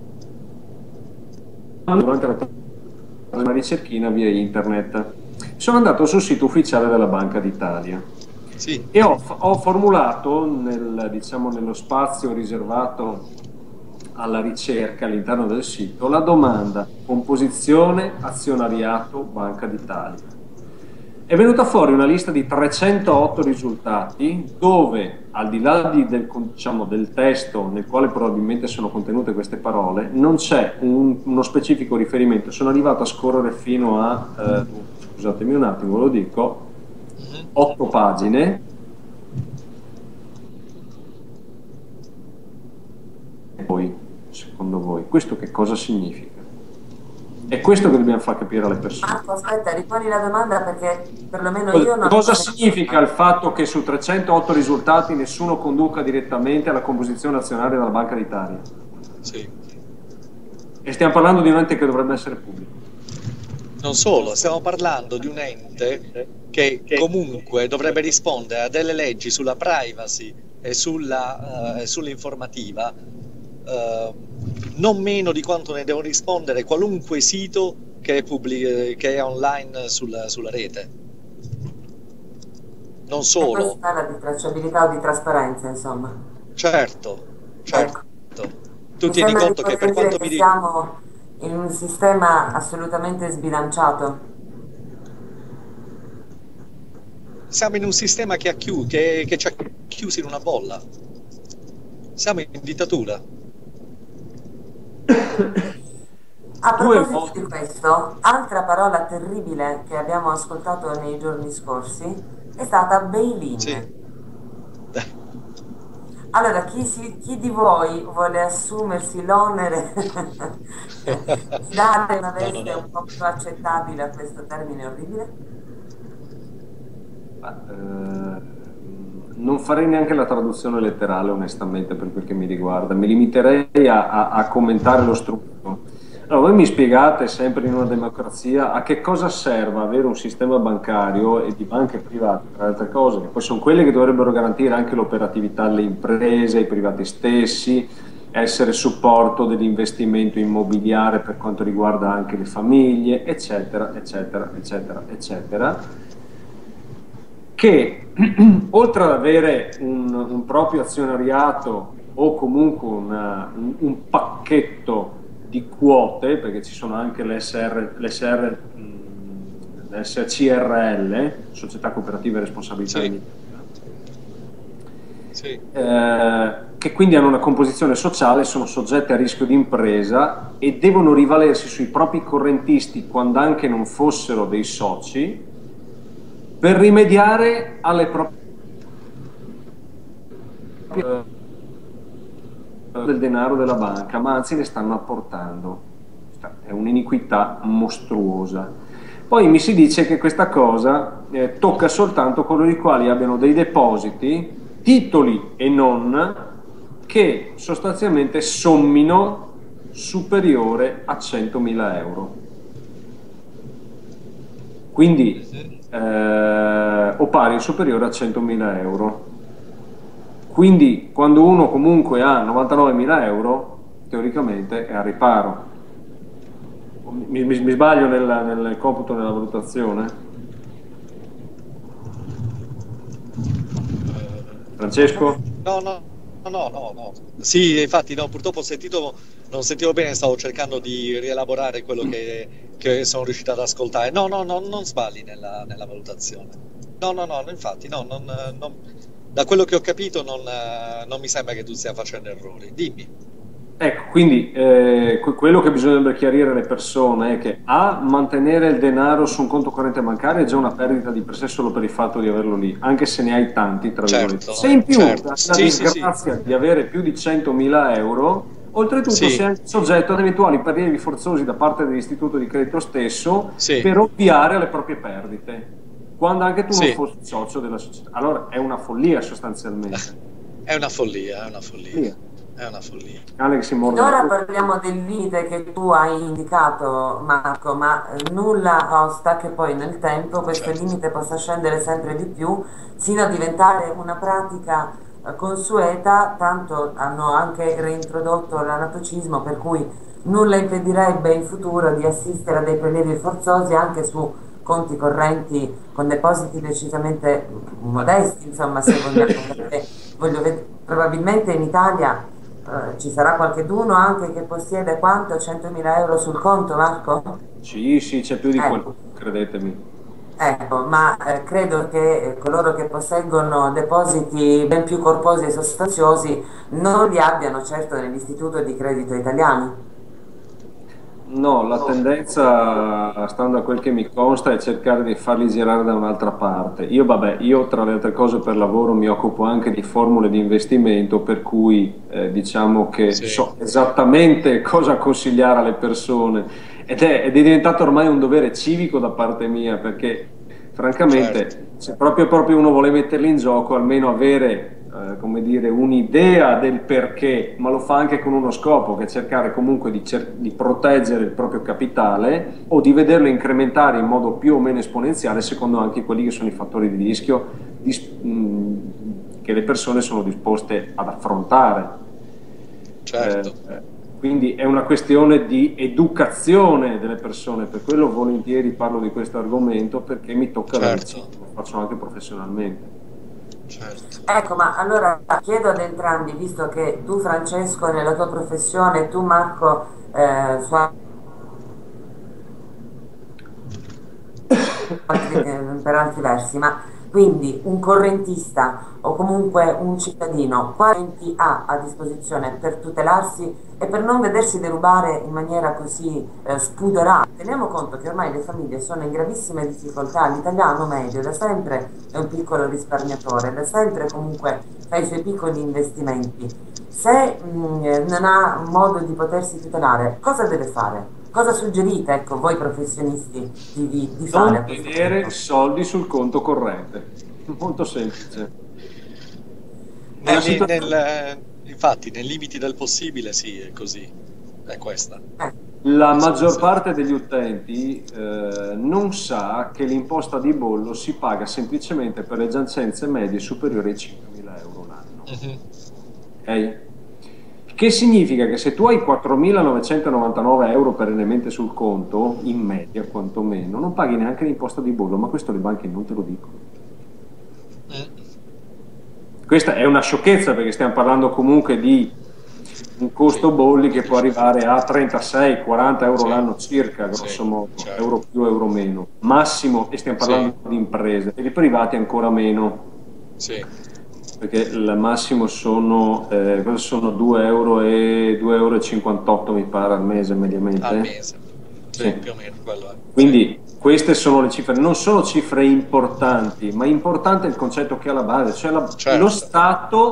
durante la una ricerchina via internet sono andato sul sito ufficiale della Banca d'Italia sì. e ho, ho formulato nel, diciamo, nello spazio riservato alla ricerca all'interno del sito la domanda: composizione, azionariato, Banca d'Italia. È venuta fuori una lista di trecentootto risultati dove, al di là di, del, diciamo, del testo nel quale probabilmente sono contenute queste parole, non c'è un, uno specifico riferimento. Sono arrivato a scorrere fino a, eh, scusatemi un attimo, ve lo dico, otto pagine. E poi, secondo voi, questo che cosa significa? È questo che dobbiamo far capire alle persone. Marco, aspetta, riponi la domanda perché perlomeno io non... Cosa significa il fatto che su trecentootto risultati nessuno conduca direttamente alla composizione azionaria della Banca d'Italia? Sì. E stiamo parlando di un ente che dovrebbe essere pubblico. Non solo, stiamo parlando di un ente che comunque dovrebbe rispondere a delle leggi sulla privacy e sulla, uh, sull'informativa uh, non meno di quanto ne devono rispondere qualunque sito che è, pubblic- che è online sulla, sulla rete. Non solo. E questo parla di tracciabilità o di trasparenza, insomma. Certo, certo. Ecco. Tu Mi tieni sembra conto di che per poter quanto dire mi che riguarda... siamo in un sistema assolutamente sbilanciato. Siamo in un sistema che, ha chiu- che, che ci ha chiusi in una bolla. Siamo in dittatura. A proposito di questo, altra parola terribile che abbiamo ascoltato nei giorni scorsi è stata bail-in. Sì. Allora, chi, si, chi di voi vuole assumersi l'onere di dare una veste no, no, no. un po' più accettabile a questo termine orribile? Ma, eh, non farei neanche la traduzione letterale, onestamente, per quel che mi riguarda. Mi limiterei a, a, a commentare lo strumento. Allora, voi mi spiegate, sempre in una democrazia, a che cosa serve avere un sistema bancario e di banche private, tra le altre cose, che poi sono quelle che dovrebbero garantire anche l'operatività alle imprese, ai privati stessi, essere supporto dell'investimento immobiliare per quanto riguarda anche le famiglie, eccetera, eccetera, eccetera, eccetera, che oltre ad avere un, un proprio azionariato o comunque una, un, un pacchetto di quote, perché ci sono anche le S R, le S R, le S C R L, Società Cooperative Responsabilità Sì. Limitada, Sì. eh, che quindi hanno una composizione sociale, sono soggette a rischio di impresa e devono rivalersi sui propri correntisti, quando anche non fossero dei soci, per rimediare alle proprie eh, del denaro della banca, ma anzi ne stanno apportando. È un'iniquità mostruosa. Poi mi si dice che questa cosa eh, tocca soltanto coloro i quali abbiano dei depositi, titoli e non, che sostanzialmente sommino superiore a centomila euro. Quindi eh, o pari o superiore a centomila euro. Quindi quando uno comunque ha novantanovemila euro, teoricamente è a riparo. Mi, mi, mi sbaglio nel, nel computo, nella valutazione? Francesco? No, no, no, no, no, no. Sì, infatti, no, purtroppo ho sentito, non sentivo bene, stavo cercando di rielaborare quello che, che sono riuscito ad ascoltare. No, no, no, non sbagli nella, nella valutazione. No, no, no, infatti, no, non, non, da quello che ho capito non, non mi sembra che tu stia facendo errori. Dimmi. Ecco, quindi eh, quello che bisognerebbe chiarire alle persone è che a mantenere il denaro su un conto corrente bancario è già una perdita di per sé solo per il fatto di averlo lì, anche se ne hai tanti, tra virgolette. Certo, Se in più certo. hai la Sì, disgrazia sì, sì. di avere più di centomila euro, oltretutto Sì. sei anche soggetto ad eventuali prelievi forzosi da parte dell'istituto di credito stesso Sì. per ovviare alle proprie perdite, quando anche tu non Sì. fossi socio della società. Allora è una follia sostanzialmente. È una follia, è una follia. Follia. È una follia. Alex si morde Ora la bocca. parliamo del limite che tu hai indicato, Marco, ma eh, nulla osta che poi nel tempo questo Certo. limite possa scendere sempre di più, sino a diventare una pratica eh, consueta, tanto hanno anche reintrodotto l'anatocismo, per cui nulla impedirebbe in futuro di assistere a dei prelievi forzosi anche su conti correnti con depositi decisamente modesti, insomma, se vogliamo, perché voglio ved- probabilmente in Italia eh, ci sarà qualcheduno anche che possiede quanto? centomila euro sul conto, Marco? Sì, sì, c'è più di Ecco. quello, credetemi. Ecco, ma eh, credo che eh, coloro che posseggono depositi ben più corposi e sostanziosi non li abbiano certo nell'istituto di credito italiano. No, la tendenza, stando a quel che mi consta, è cercare di farli girare da un'altra parte. Io, vabbè, io tra le altre cose per lavoro mi occupo anche di formule di investimento, per cui eh, diciamo che Sì. so esattamente cosa consigliare alle persone ed è, ed è diventato ormai un dovere civico da parte mia, perché francamente Certo. se proprio, proprio uno vuole metterli in gioco, almeno avere eh, come dire, un'idea del perché, ma lo fa anche con uno scopo, che è cercare comunque di, cer- di proteggere il proprio capitale o di vederlo incrementare in modo più o meno esponenziale secondo anche quelli che sono i fattori di rischio dis- mh, che le persone sono disposte ad affrontare. Certo. Eh, quindi è una questione di educazione delle persone, per quello volentieri parlo di questo argomento, perché mi tocca da Certo. vicino, lo faccio anche professionalmente. Certo. Ecco, ma allora chiedo ad entrambi, visto che tu Francesco nella tua professione, tu Marco eh, su altri- eh, per altri versi, ma quindi un correntista o comunque un cittadino, quali strumenti ha a disposizione per tutelarsi e per non vedersi derubare in maniera così eh, spudorata? Teniamo conto che ormai le famiglie sono in gravissime difficoltà, l'italiano medio da sempre è un piccolo risparmiatore, da sempre comunque fa i suoi piccoli investimenti. Se mh, non ha modo di potersi tutelare, cosa deve fare? Cosa suggerite, ecco, voi professionisti di, di, di fare a Non questo tenere punto? soldi sul conto corrente, molto semplice. È una Nel, situazione- nel- infatti, nei limiti del possibile, sì, è così. È questa. Eh, La Sì, maggior sì. parte degli utenti eh, non sa che l'imposta di bollo si paga semplicemente per le giacenze medie superiori ai cinquemila euro l'anno. Mhm. Ok? Che significa che se tu hai quattromilanovecentonovantanove euro perennemente sul conto, in media quantomeno, non paghi neanche l'imposta di bollo, ma questo le banche non te lo dicono. Mm. Questa è una sciocchezza, perché stiamo parlando comunque di un costo Sì. bolli che può arrivare a trentasei quaranta euro Sì. l'anno circa, Sì, grosso modo, certo. euro più, euro meno, massimo, e stiamo parlando Sì. di imprese, e di privati ancora meno, Sì. perché il massimo sono, eh, cosa sono due euro e due euro e cinquantotto mi pare al mese mediamente. Al mese. Sì, Sì. più o meno quello è. Quindi queste sono le cifre, non sono cifre importanti, ma importante è il concetto che ha alla base, cioè la- Certo. lo Stato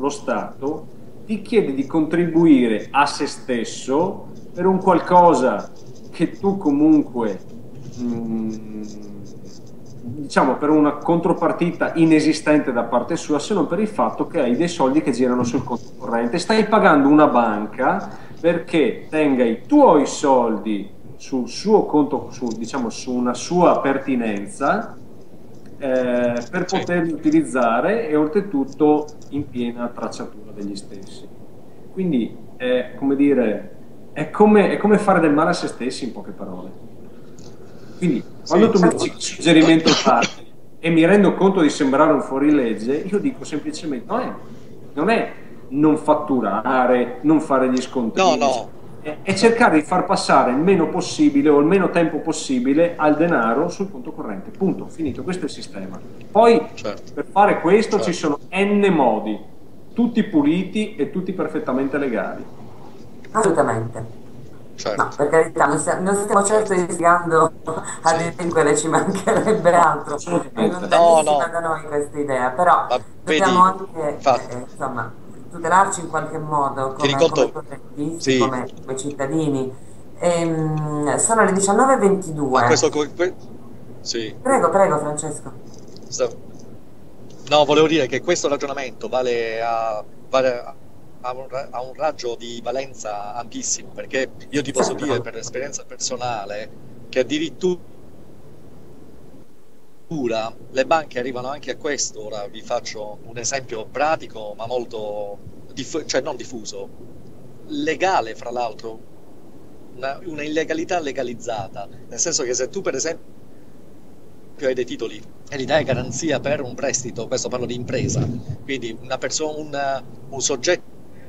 lo Stato, ti chiede di contribuire a se stesso per un qualcosa che tu comunque, mh, diciamo, per una contropartita inesistente da parte sua, se non per il fatto che hai dei soldi che girano sul conto corrente. Stai pagando una banca perché tenga i tuoi soldi sul suo conto, su, diciamo, su una sua pertinenza, eh, per Sì. poterli utilizzare, e oltretutto in piena tracciatura degli stessi. Quindi è come dire, è come, è come fare del male a se stessi, in poche parole. Quindi quando Sì. tu mi dici che suggerimento fare e mi rendo conto di sembrare un fuorilegge, io dico semplicemente non è, non è non fatturare, non fare gli scontrini, No, no. è, è cercare di far passare il meno possibile o il meno tempo possibile al denaro sul conto corrente. Punto, finito, questo è il sistema. Poi Certo. per fare questo Certo. ci sono n modi, tutti puliti e tutti perfettamente legali. Assolutamente. Certo. No, per carità, non stiamo, non stiamo certo istigando a Sì. delinquere, ci mancherebbe altro, è Assolutamente. No, lontanissima no. da noi questa idea, però Ma dobbiamo vedi, anche infatti, eh, insomma, tutelarci in qualche modo tieni come, come conto, correntisti, sì, come, come cittadini. Ehm, sono le diciannove e ma ventidue. questo, que- sì, Prego, prego Francesco. sta- no, volevo dire che questo ragionamento vale a, vale a, a un, ra- a un raggio di valenza ampissimo, perché io ti posso dire Certo. per esperienza personale che addirittura le banche arrivano anche a questo. Ora vi faccio un esempio pratico, ma molto, diff- cioè non diffuso, legale fra l'altro, una, una illegalità legalizzata, nel senso che se tu per esempio hai dei titoli e li dai a garanzia per un prestito, questo parlo di impresa, quindi una persona, un, un soggetto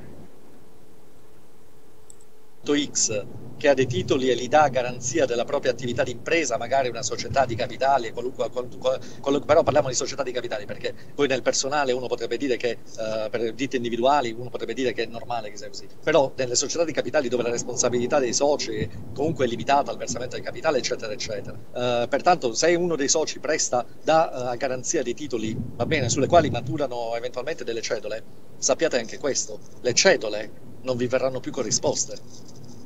X che ha dei titoli e li dà a garanzia della propria attività di impresa, magari una società di capitali, qualunque, qual- qual- però parliamo di società di capitali, perché poi nel personale uno potrebbe dire che, eh, per ditte individuali, uno potrebbe dire che è normale che sia così, però nelle società di capitali dove la responsabilità dei soci comunque è limitata al versamento del capitale, eccetera, eccetera. Eh, pertanto se uno dei soci presta da, eh, a garanzia dei titoli, va bene, sulle quali maturano eventualmente delle cedole, sappiate anche questo, le cedole non vi verranno più corrisposte.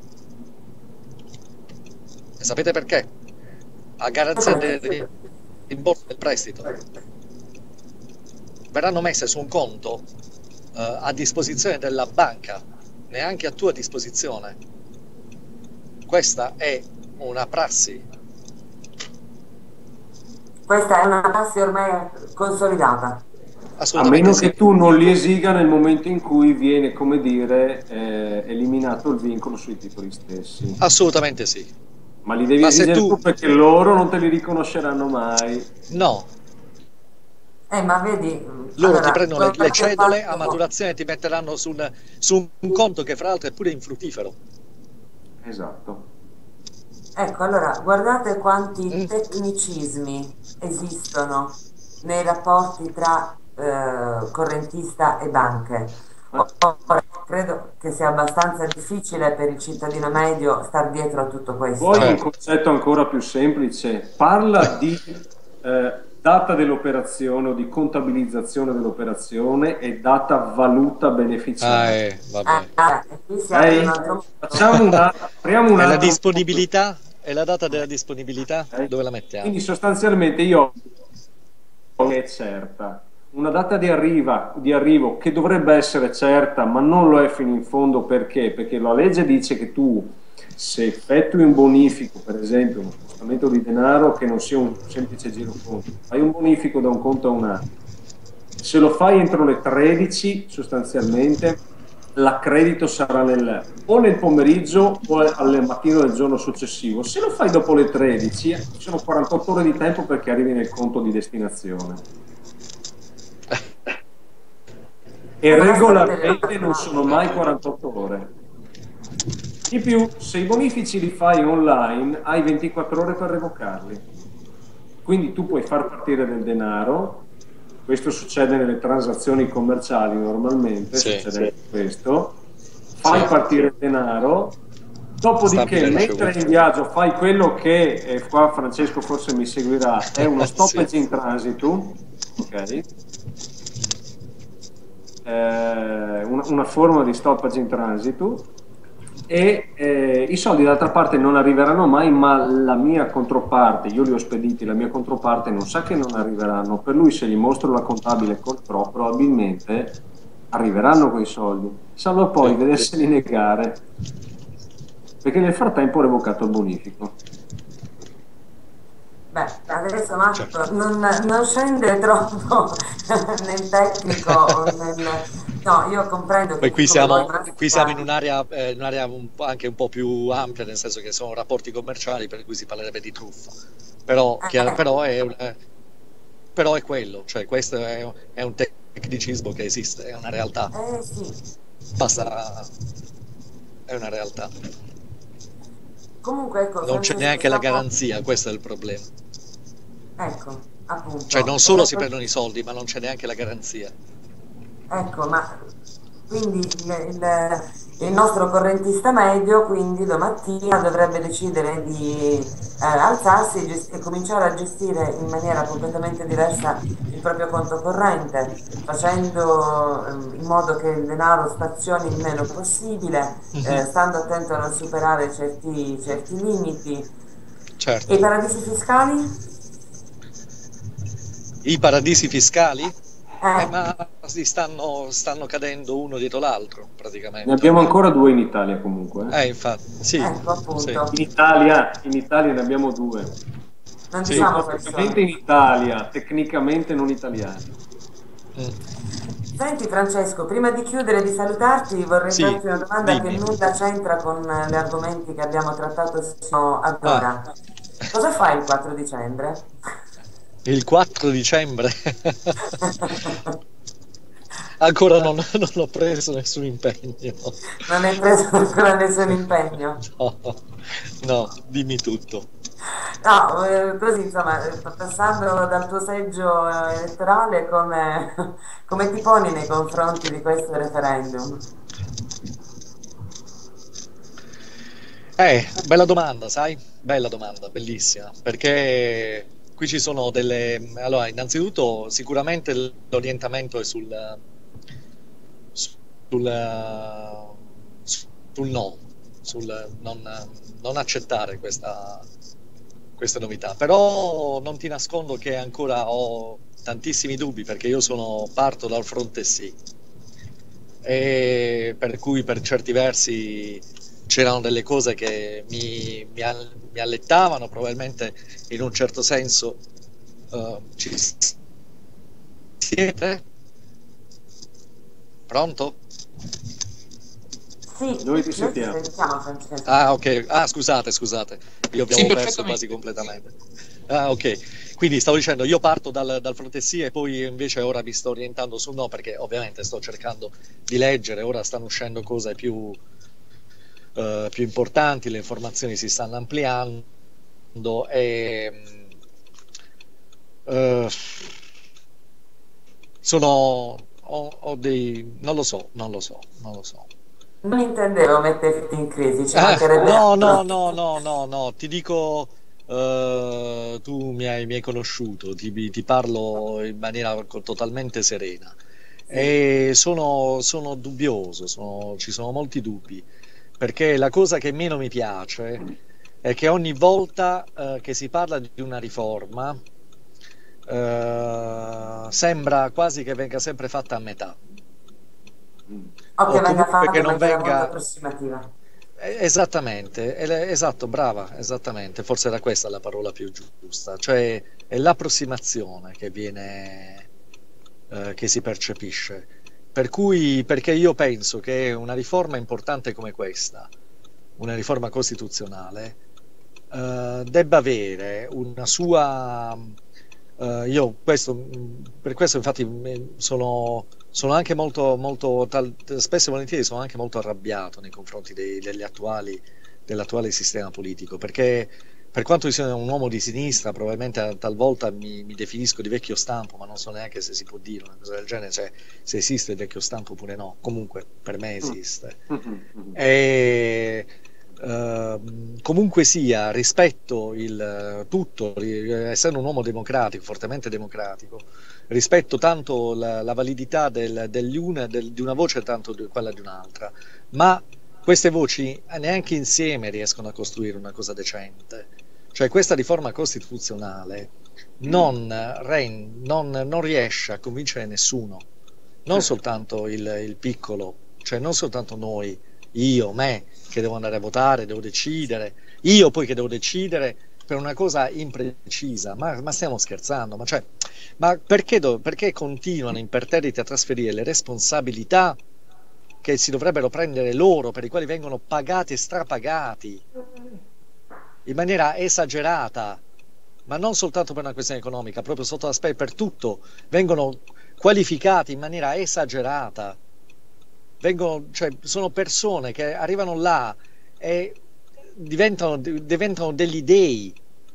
E sapete perché? A garanzia del rimborso del prestito verranno messe su un conto eh, a disposizione della banca, neanche a tua disposizione. Questa è una prassi. Questa è una prassi ormai consolidata. A Assolutamente meno sì. che tu non li esiga nel momento in cui viene, come dire, eh, eliminato il vincolo sui titoli stessi. Assolutamente sì. Ma li devi Ma se esigere tu- tu perché loro non te li riconosceranno mai. No, Eh, ma vedi, loro allora, ti prendono le, le qualche cedole a fatto- maturazione e ti metteranno su un, su un conto che fra l'altro è pure infruttifero. Esatto. Ecco, allora, guardate quanti Mm. tecnicismi esistono nei rapporti tra eh, correntista e banche. Ora, credo che sia abbastanza difficile per il cittadino medio star dietro a tutto questo. Poi un Certo. concetto ancora più semplice, parla di eh, data dell'operazione o di contabilizzazione dell'operazione e data valuta Ah, beneficiaria. eh, vabbè. Ah, e qui si apre un Ok? altro Facciamo una, apriamo un E la altro disponibilità? E la data della disponibilità? Ok? Dove la mettiamo? Quindi sostanzialmente io ho che è certa, una data di, arriva, di arrivo che dovrebbe essere certa ma non lo è fino in fondo. Perché? Perché la legge dice che tu, se effettui un bonifico, per esempio uno spostamento di denaro che non sia un semplice giro conto, fai un bonifico da un conto a un altro, se lo fai entro le tredici sostanzialmente l'accredito sarà nel, o nel pomeriggio o al mattino del giorno successivo. Se lo fai dopo le tredici ci sono quarantotto ore di tempo perché arrivi nel conto di destinazione. E regolarmente non sono mai quarantotto ore. Di più, se i bonifici li fai online hai ventiquattro ore per revocarli, quindi tu puoi far partire del denaro. Questo succede nelle transazioni commerciali normalmente, Sì, succede questo, fai Sì. partire il denaro, dopodiché Stabile mentre ricevuto. in viaggio fai quello che, e qua Francesco forse mi seguirà, è uno stoppage Sì. in transito, ok? eh, una, una forma di stoppage in transito e eh, i soldi d'altra parte non arriveranno mai, ma la mia controparte, io li ho spediti, la mia controparte non sa che non arriveranno, per lui se gli mostro la contabile col pro probabilmente arriveranno quei soldi, salvo poi vederseli negare, perché nel frattempo ho revocato il bonifico. Beh, adesso Marco, non, non scende troppo nel tecnico o nel... No, io comprendo Poi che qui chi come voi siamo, qui siamo in masticare... un'area eh, in un'area un po', anche un po' più ampia, nel senso che sono rapporti commerciali, per cui si parlerebbe di truffa. Però, chiaro- Eh, però, è, un- eh, però è quello, cioè questo è, è un tecnicismo che esiste, è una realtà. eh sì, sì. Basta, è una realtà. Comunque ecco, Non c'è Francesco, neanche la stavo... garanzia, questo è il problema. Ecco, Cioè appunto. non solo E si poi- prendono i soldi, ma non c'è neanche la garanzia. ecco, ma quindi il, il- il nostro correntista medio, quindi domattina dovrebbe decidere di eh, alzarsi e, gest- e cominciare a gestire in maniera completamente diversa il proprio conto corrente, facendo ehm, in modo che il denaro stazioni il meno possibile, Mhm. eh, stando attento a non superare certi, certi limiti. E i Certo. paradisi fiscali? I paradisi fiscali? Eh, Eh, ma si stanno, stanno cadendo uno dietro l'altro, Ne praticamente, abbiamo ormai. ancora due in Italia comunque. Eh, infatti, sì, ecco sì, In appunto, Italia, in Italia ne abbiamo due. non sì. diciamo Geograficamente in persone. Italia, tecnicamente non italiani. Mm. Senti Francesco, prima di chiudere e di salutarti, vorrei Sì, farti una domanda che dimmi. nulla c'entra con eh, gli argomenti che abbiamo trattato fino ad Ah, ora. Cosa fai il quattro dicembre? il quattro dicembre. Ancora non, non ho preso nessun impegno. Non hai preso ancora nessun impegno? No, no, dimmi tutto. No, eh, così insomma, eh, passando dal tuo seggio eh, elettorale, come, come ti poni nei confronti di questo referendum? Eh, bella domanda, sai? Bella domanda, bellissima, perché qui ci sono delle... Allora, innanzitutto, sicuramente l'orientamento è sul, sul, sul no, sul non, non accettare questa, queste novità. Però non ti nascondo che ancora ho tantissimi dubbi, perché io sono, parto dal fronte sì, e per cui per certi versi c'erano delle cose che mi, mi, all- mi allettavano, probabilmente in un certo senso. Uh, ci siete? Pronto? Sì, Noi ti noi ti sentiamo. sentiamo Francesco. Ah, ok. Ah, scusate, scusate, io Sì, abbiamo perso quasi perfettamente. completamente. Ah, ok. Quindi stavo dicendo, io parto dal, dal fronte sì e poi invece ora mi sto orientando sul no, perché ovviamente sto cercando di leggere, ora stanno uscendo cose più, eh, più importanti, le informazioni si stanno ampliando e eh, sono ho, ho dei non lo so, non lo so, non lo so. Non intendevo metterti in crisi, ci Eh, mancherebbe no, no, altro. no, no, no, no, ti dico, eh, tu mi hai, mi hai conosciuto, ti, ti parlo in maniera co- totalmente serena Sì. e sono, sono dubbioso, sono- ci sono molti dubbi, perché la cosa che meno mi piace è che ogni volta, eh, che si parla di una riforma, eh, sembra quasi che venga sempre fatta a metà, O che o venga comunque fatto che in non maniera molto venga. approssimativa. Eh, Esattamente, è le- esatto, brava, esattamente, forse era questa la parola più giusta, cioè è l'approssimazione che viene, eh, che si percepisce. Per cui, perché io penso che una riforma importante come questa, una riforma costituzionale, eh, debba avere una sua... eh, io questo, mh, per questo infatti mh, sono, sono anche molto, molto tal- spesso e volentieri sono anche molto arrabbiato nei confronti dei- degli attuali, dell'attuale sistema politico, perché per quanto io sia un uomo di sinistra, probabilmente a- talvolta mi, mi definisco di vecchio stampo, ma non so neanche se si può dire una cosa del genere, cioè se esiste il vecchio stampo oppure no, comunque per me esiste. Mm. E eh, comunque sia, rispetto il tutto, ri- essendo un uomo democratico, fortemente democratico, rispetto tanto la, la validità del, degli una, del- di una voce tanto di quella di un'altra, ma queste voci neanche insieme riescono a costruire una cosa decente. Cioè questa riforma costituzionale non, ren- non- non riesce a convincere nessuno, non soltanto il, il piccolo, cioè non soltanto noi, io, me, che devo andare a votare, devo decidere, io poi che devo decidere per una cosa imprecisa, ma, ma stiamo scherzando, ma, cioè, ma perché, do- perché continuano imperterriti a trasferire le responsabilità che si dovrebbero prendere loro, per i quali vengono pagati e strapagati in maniera esagerata, ma non soltanto per una questione economica, proprio sotto l'aspetto per tutto, vengono qualificati in maniera esagerata, vengono, cioè, sono persone che arrivano là e diventano, diventano degli dei.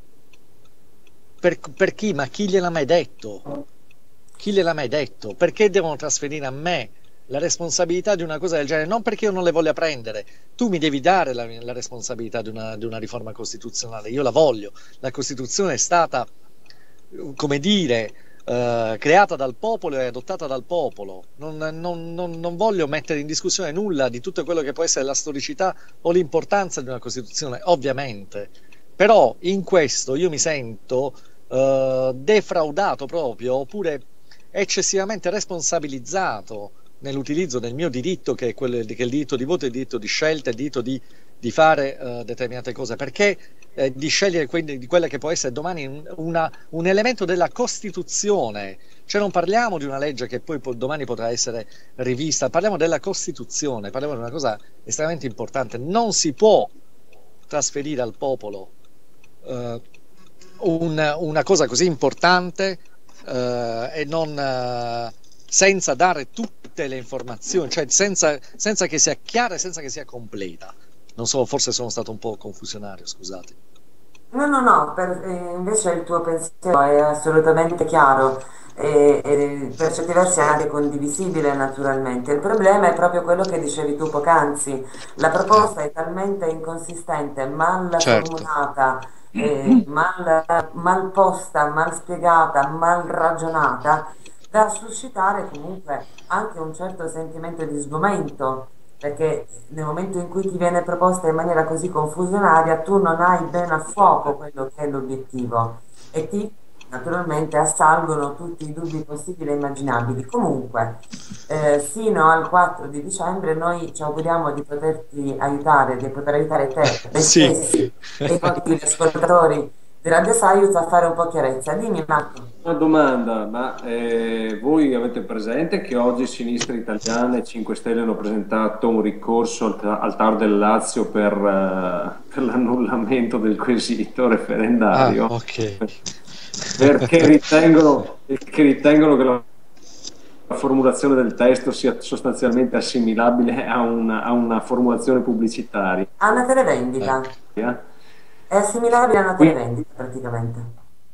Per, per chi? Ma chi gliel'ha mai detto? Chi gliel'ha mai detto? Perché devono trasferire a me la responsabilità di una cosa del genere? Non perché io non le voglia prendere. Tu mi devi dare la, la responsabilità di una, di una riforma costituzionale. Io la voglio. La Costituzione è stata, come dire, eh, creata dal popolo e adottata dal popolo. Non, non, non, non voglio mettere in discussione nulla di tutto quello che può essere la storicità o l'importanza di una Costituzione, ovviamente. Però in questo io mi sento eh, defraudato proprio, oppure eccessivamente responsabilizzato nell'utilizzo del mio diritto, che è, quello, che è il diritto di voto, il diritto di scelta, il diritto di, di fare eh, determinate cose, perché eh, di scegliere quindi di quella che può essere domani una, un elemento della Costituzione. Cioè non parliamo di una legge che poi po- domani potrà essere rivista, parliamo della Costituzione, parliamo di una cosa estremamente importante. Non si può trasferire al popolo eh, un, una cosa così importante eh, e non eh, senza dare tutte le informazioni, cioè senza, senza che sia chiara e senza che sia completa. Non so, forse sono stato un po' confusionario, scusate. No, no, no, per- eh, invece il tuo pensiero è assolutamente chiaro e, e per certi versi è anche condivisibile naturalmente. Il problema è proprio quello che dicevi tu poc'anzi. La Eh, proposta è talmente inconsistente, mal certo. formulata, eh, mal, mal posta, mal spiegata, mal ragionata, da suscitare comunque anche un certo sentimento di sgomento perché nel momento in cui ti viene proposta in maniera così confusionaria, tu non hai ben a fuoco quello che è l'obiettivo e ti naturalmente assalgono tutti i dubbi possibili e immaginabili. Comunque, eh, sino al quattro di dicembre noi ci auguriamo di poterti aiutare, di poter aiutare te, te Sì. stessi e tutti gli ascoltatori di Radio Saiuz a fare un po' chiarezza. Dimmi, Marco. Una domanda, ma eh, voi avete presente che oggi Sinistra Italiana e cinque Stelle hanno presentato un ricorso al, ta- al TAR del Lazio per, eh, per l'annullamento del quesito Ah, referendario? ok. Perché ritengono, che ritengono che la la formulazione del testo sia sostanzialmente assimilabile a una, a una formulazione pubblicitaria. A una televendita. Ecco. È assimilabile a una Quindi televendita praticamente.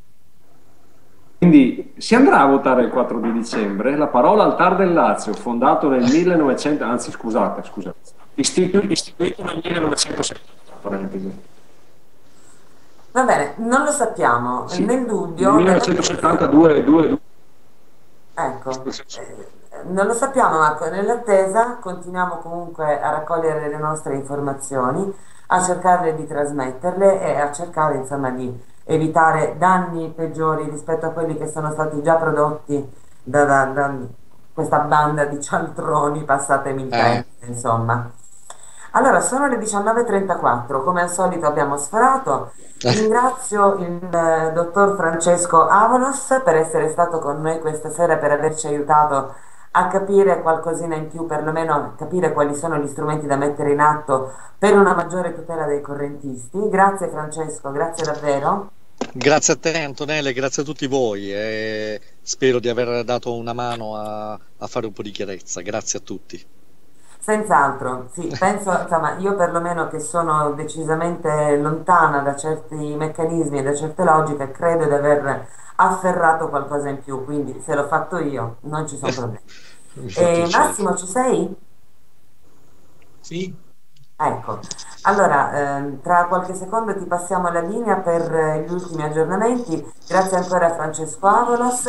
Quindi si andrà a votare il quattro di dicembre. La parola Altar del Lazio, fondato nel millenovecento, anzi scusate, scusate, istitu- istituito nel millenovecentosettanta, parentesi. Va bene, non lo sappiamo. Sì, Nel nel dubbio, nell'attesa, millenovecentosettantadue, due, due. ecco, eh, non lo sappiamo, Marco. Nell'attesa continuiamo comunque a raccogliere le nostre informazioni, a cercare di trasmetterle e a cercare, insomma, di evitare danni peggiori rispetto a quelli che sono stati già prodotti da, da- da questa banda di cialtroni, passatemi il Eh, termine, insomma. Allora, sono le diciannove e trentaquattro, come al solito abbiamo sforato. Ringrazio il eh, dottor Francesco Avalos per essere stato con noi questa sera, per averci aiutato a capire qualcosina in più, perlomeno a capire quali sono gli strumenti da mettere in atto per una maggiore tutela dei correntisti. Grazie Francesco, grazie davvero. grazie a te Antonella, e grazie a tutti voi e spero di aver dato una mano a, a fare un po' di chiarezza. Grazie a tutti. Senz'altro, sì, penso, insomma, io perlomeno che sono decisamente lontana da certi meccanismi e da certe logiche, credo di aver afferrato qualcosa in più, quindi se l'ho fatto io non ci sono problemi. Mi fa E piacere. Massimo, ci sei? Sì, Ecco, allora ehm, tra qualche secondo ti passiamo la linea per eh, gli ultimi aggiornamenti. Grazie ancora a Francesco Avolos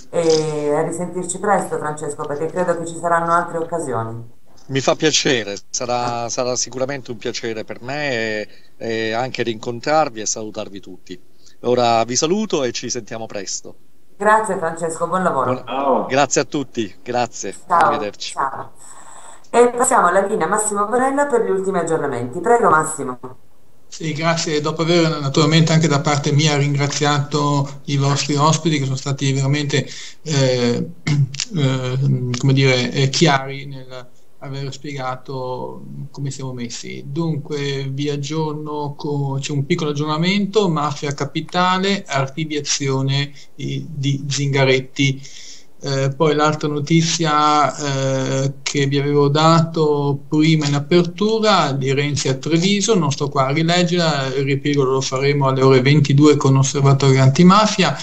e a risentirci presto, Francesco, perché credo che ci saranno altre occasioni. Mi fa piacere, Ah, sarà, sarà sicuramente un piacere per me e, e anche rincontrarvi e salutarvi tutti. Ora vi saluto e ci sentiamo presto. grazie Francesco, buon Buona- lavoro. Ciao. Grazie a tutti, grazie, Ciao, arrivederci. ciao. E passiamo alla linea Massimo Bonella per gli ultimi aggiornamenti. Prego Massimo. Sì, grazie. Dopo aver naturalmente anche da parte mia ringraziato i vostri ospiti che sono stati veramente eh, eh, come dire, eh, chiari nel aver spiegato come siamo messi. Dunque, vi aggiorno, co- c'è un piccolo aggiornamento: Mafia Capitale, archiviazione di di Zingaretti. Eh, poi l'altra notizia eh, che vi avevo dato prima in apertura di Renzi a Treviso, non sto qua a rileggerla, il ripiego lo faremo alle ore ventidue con Osservatorio Antimafia.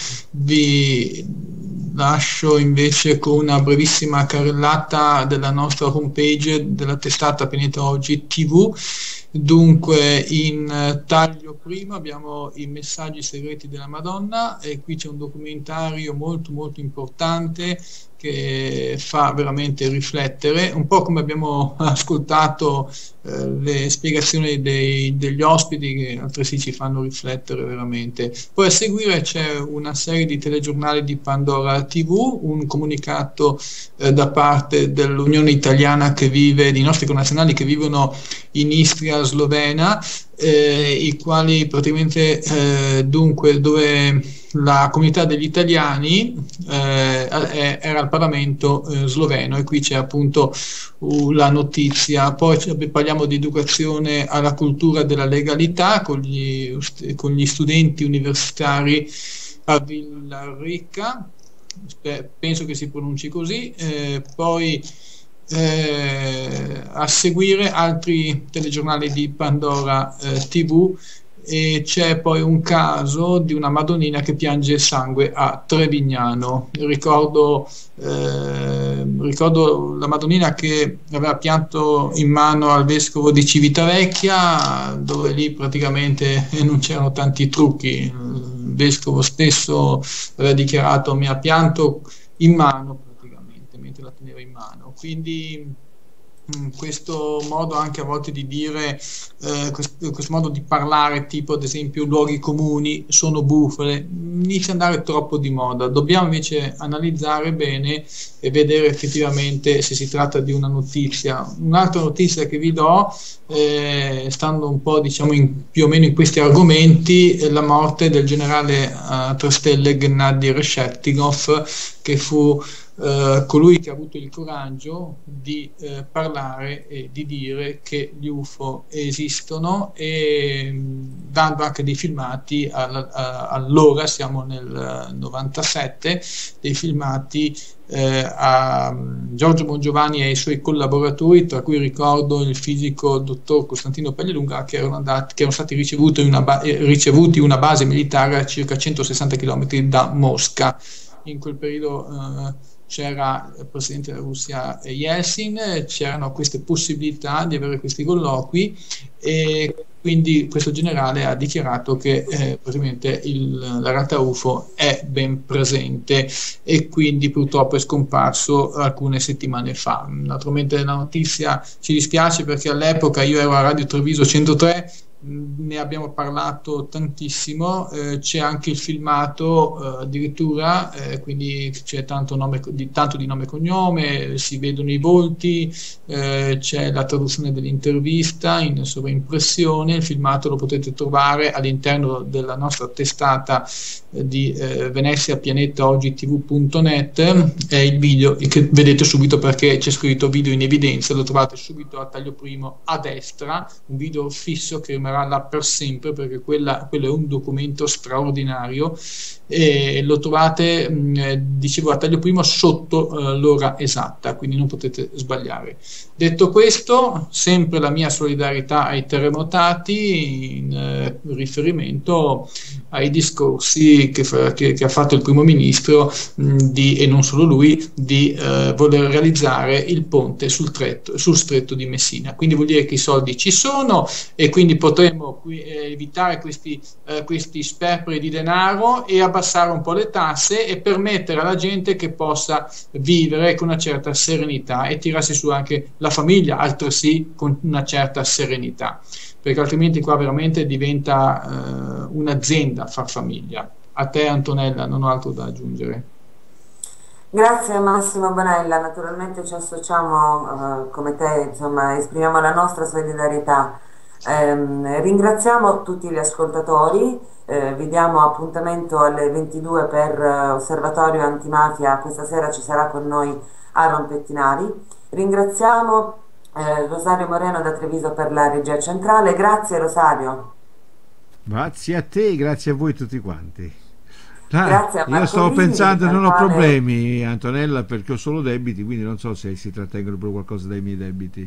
Vi lascio invece con una brevissima carrellata della nostra homepage della testata Pianeta Oggi T V. Dunque, in eh, taglio primo abbiamo i messaggi segreti della Madonna, e qui c'è un documentario molto molto importante che fa veramente riflettere, un po' come abbiamo ascoltato eh, le spiegazioni dei- degli ospiti, che altresì ci fanno riflettere veramente. Poi a seguire c'è una serie di telegiornali di Pandora T V, un comunicato eh, da parte dell'Unione Italiana che vive, di nostri connazionali che vivono in Istria slovena, eh, i quali praticamente eh, dunque dove la comunità degli italiani eh, è- era al Parlamento eh, sloveno, e qui c'è appunto uh, la notizia. Poi c- parliamo di educazione alla cultura della legalità con gli, con gli studenti universitari a Villarrica, Spe- penso che si pronunci così. Eh, poi eh, a seguire altri telegiornali di Pandora eh, T V, e c'è poi un caso di una Madonnina che piange sangue a Trevignano. Ricordo, eh, ricordo la Madonnina che aveva pianto in mano al vescovo di Civitavecchia, dove lì praticamente non c'erano tanti trucchi. Il vescovo stesso aveva dichiarato: mi ha pianto in mano, praticamente mentre la teneva in mano. Quindi mh, questo modo anche a volte di dire, eh, questo, questo modo di parlare, tipo ad esempio luoghi comuni sono bufale, inizia ad andare troppo di moda. Dobbiamo invece analizzare bene e vedere effettivamente se si tratta di una notizia. Un'altra notizia che vi do, eh, stando un po' diciamo in, più o meno in questi argomenti, è la morte del generale a tre stelle Gennady Reshetnikov, che fu eh, colui che ha avuto il coraggio di eh, parlare e di dire che gli U F O esistono, e mh, dando anche dei filmati al- a- allora, siamo nel eh, novantasette, dei filmati eh, a mm, Giorgio Bongiovanni e ai suoi collaboratori, tra cui ricordo il fisico dottor Costantino Paglialunga, che erano, andati, che erano stati ricevuti una, ba- eh, ricevuti una base militare a circa centosessanta chilometri da Mosca. In quel periodo eh, c'era il presidente della Russia Yeltsin, eh, c'erano queste possibilità di avere questi colloqui, e quindi questo generale ha dichiarato che eh, praticamente il- la realtà U F O è ben presente, e quindi purtroppo è scomparso alcune settimane fa. Naturalmente la notizia ci dispiace, perché all'epoca io ero a Radio Treviso centotré, mh, ne abbiamo parlato tantissimo, eh, c'è anche il filmato eh, addirittura, eh, quindi c'è tanto, nome, di, tanto di nome e cognome, si vedono i volti, eh, c'è la traduzione dell'intervista in sovraimpressione. Il filmato lo potete trovare all'interno della nostra testata eh, di eh, Venezia Pianeta Oggi T V punto net. È il video che vedete subito, perché c'è scritto video in evidenza, lo trovate subito a taglio primo a destra, un video fisso che rimarrà là per sempre, perché quella, quello è un documento straordinario e lo trovate, mh, dicevo, a taglio primo sotto uh, l'ora esatta, quindi non potete sbagliare. Detto questo, sempre la mia solidarietà ai terremotati in eh, riferimento ai discorsi che, fa, che, che ha fatto il primo ministro mh, di, e non solo lui, di eh, voler realizzare il ponte sul, tretto, sul stretto di Messina. Quindi vuol dire che i soldi ci sono e quindi potremo qui, eh, evitare questi, eh, questi sperperi di denaro e abbassare un po' le tasse e permettere alla gente che possa vivere con una certa serenità e tirarsi su anche la famiglia, altresì con una certa serenità, perché altrimenti qua veramente diventa eh, un'azienda far famiglia. A te Antonella, non ho altro da aggiungere. Grazie Massimo Bonella, naturalmente ci associamo, eh, come te, insomma, esprimiamo la nostra solidarietà. Ehm, ringraziamo tutti gli ascoltatori, eh, vi diamo appuntamento alle ventidue per eh, Osservatorio Antimafia, questa sera ci sarà con noi Aaron Pettinari. Ringraziamo eh, Rosario Moreno da Treviso per la regia centrale, grazie Rosario. Grazie a te, grazie a voi tutti quanti. Ah, Grazie a io Marco stavo Vini, pensando, al non ho quale- problemi, Antonella, perché ho solo debiti, quindi non so se si trattengono per qualcosa dai miei debiti.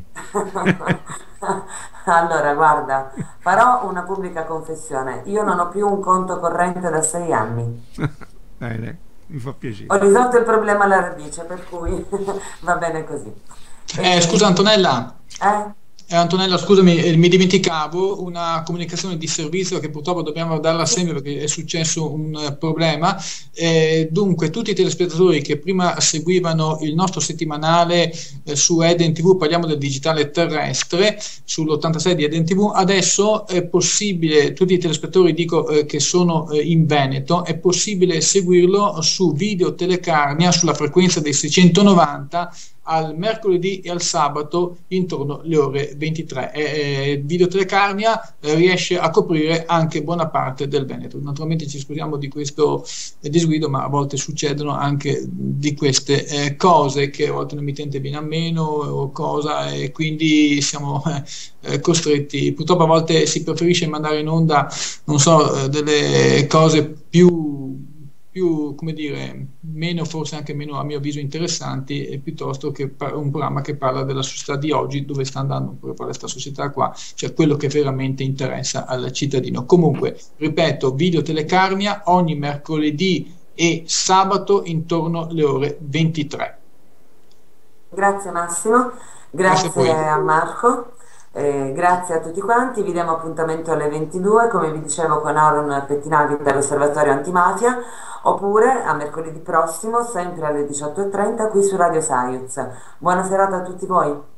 Allora, guarda, farò una pubblica confessione. Io non ho più un conto corrente da sei anni. Bene, mi fa Ho piacere. risolto il problema alla radice, per cui va bene così. Eh, E- scusa Antonella, eh? Eh, Antonella, scusami, eh, mi dimenticavo una comunicazione di servizio che purtroppo dobbiamo darla Sì. sempre perché è successo un eh, problema. Eh, dunque, tutti i telespettatori che prima seguivano il nostro settimanale eh, su Eden T V, parliamo del digitale terrestre, sull'ottantasei di Eden T V, adesso è possibile, tutti i telespettatori dico eh, che sono eh, in Veneto, è possibile seguirlo su Video Telecarnia sulla frequenza dei seicentonovanta al mercoledì e al sabato intorno alle ore ventitré. E, e Video Telecarnia eh, riesce a coprire anche buona parte del Veneto. Naturalmente ci scusiamo di questo eh, disguido, ma a volte succedono anche di queste eh, cose, che a volte un emittente viene a meno o cosa, e quindi siamo eh, costretti. Purtroppo a volte si preferisce mandare in onda, non so, eh, delle cose più più, come dire, meno, forse anche meno a mio avviso interessanti, e piuttosto che pa- un programma che parla della società di oggi, dove sta andando proprio questa società qua, cioè quello che veramente interessa al cittadino. Comunque, ripeto, Video Telecarnia ogni mercoledì e sabato intorno alle ore ventitré. Grazie Massimo, Grazie a grazie voi. a Marco, eh, grazie a tutti quanti. Vi diamo appuntamento alle ventidue, come vi dicevo, con Aaron Pettinari per l'Osservatorio Antimafia, oppure a mercoledì prossimo, sempre alle diciotto e trenta, qui su Radio Science. Buona serata a tutti voi.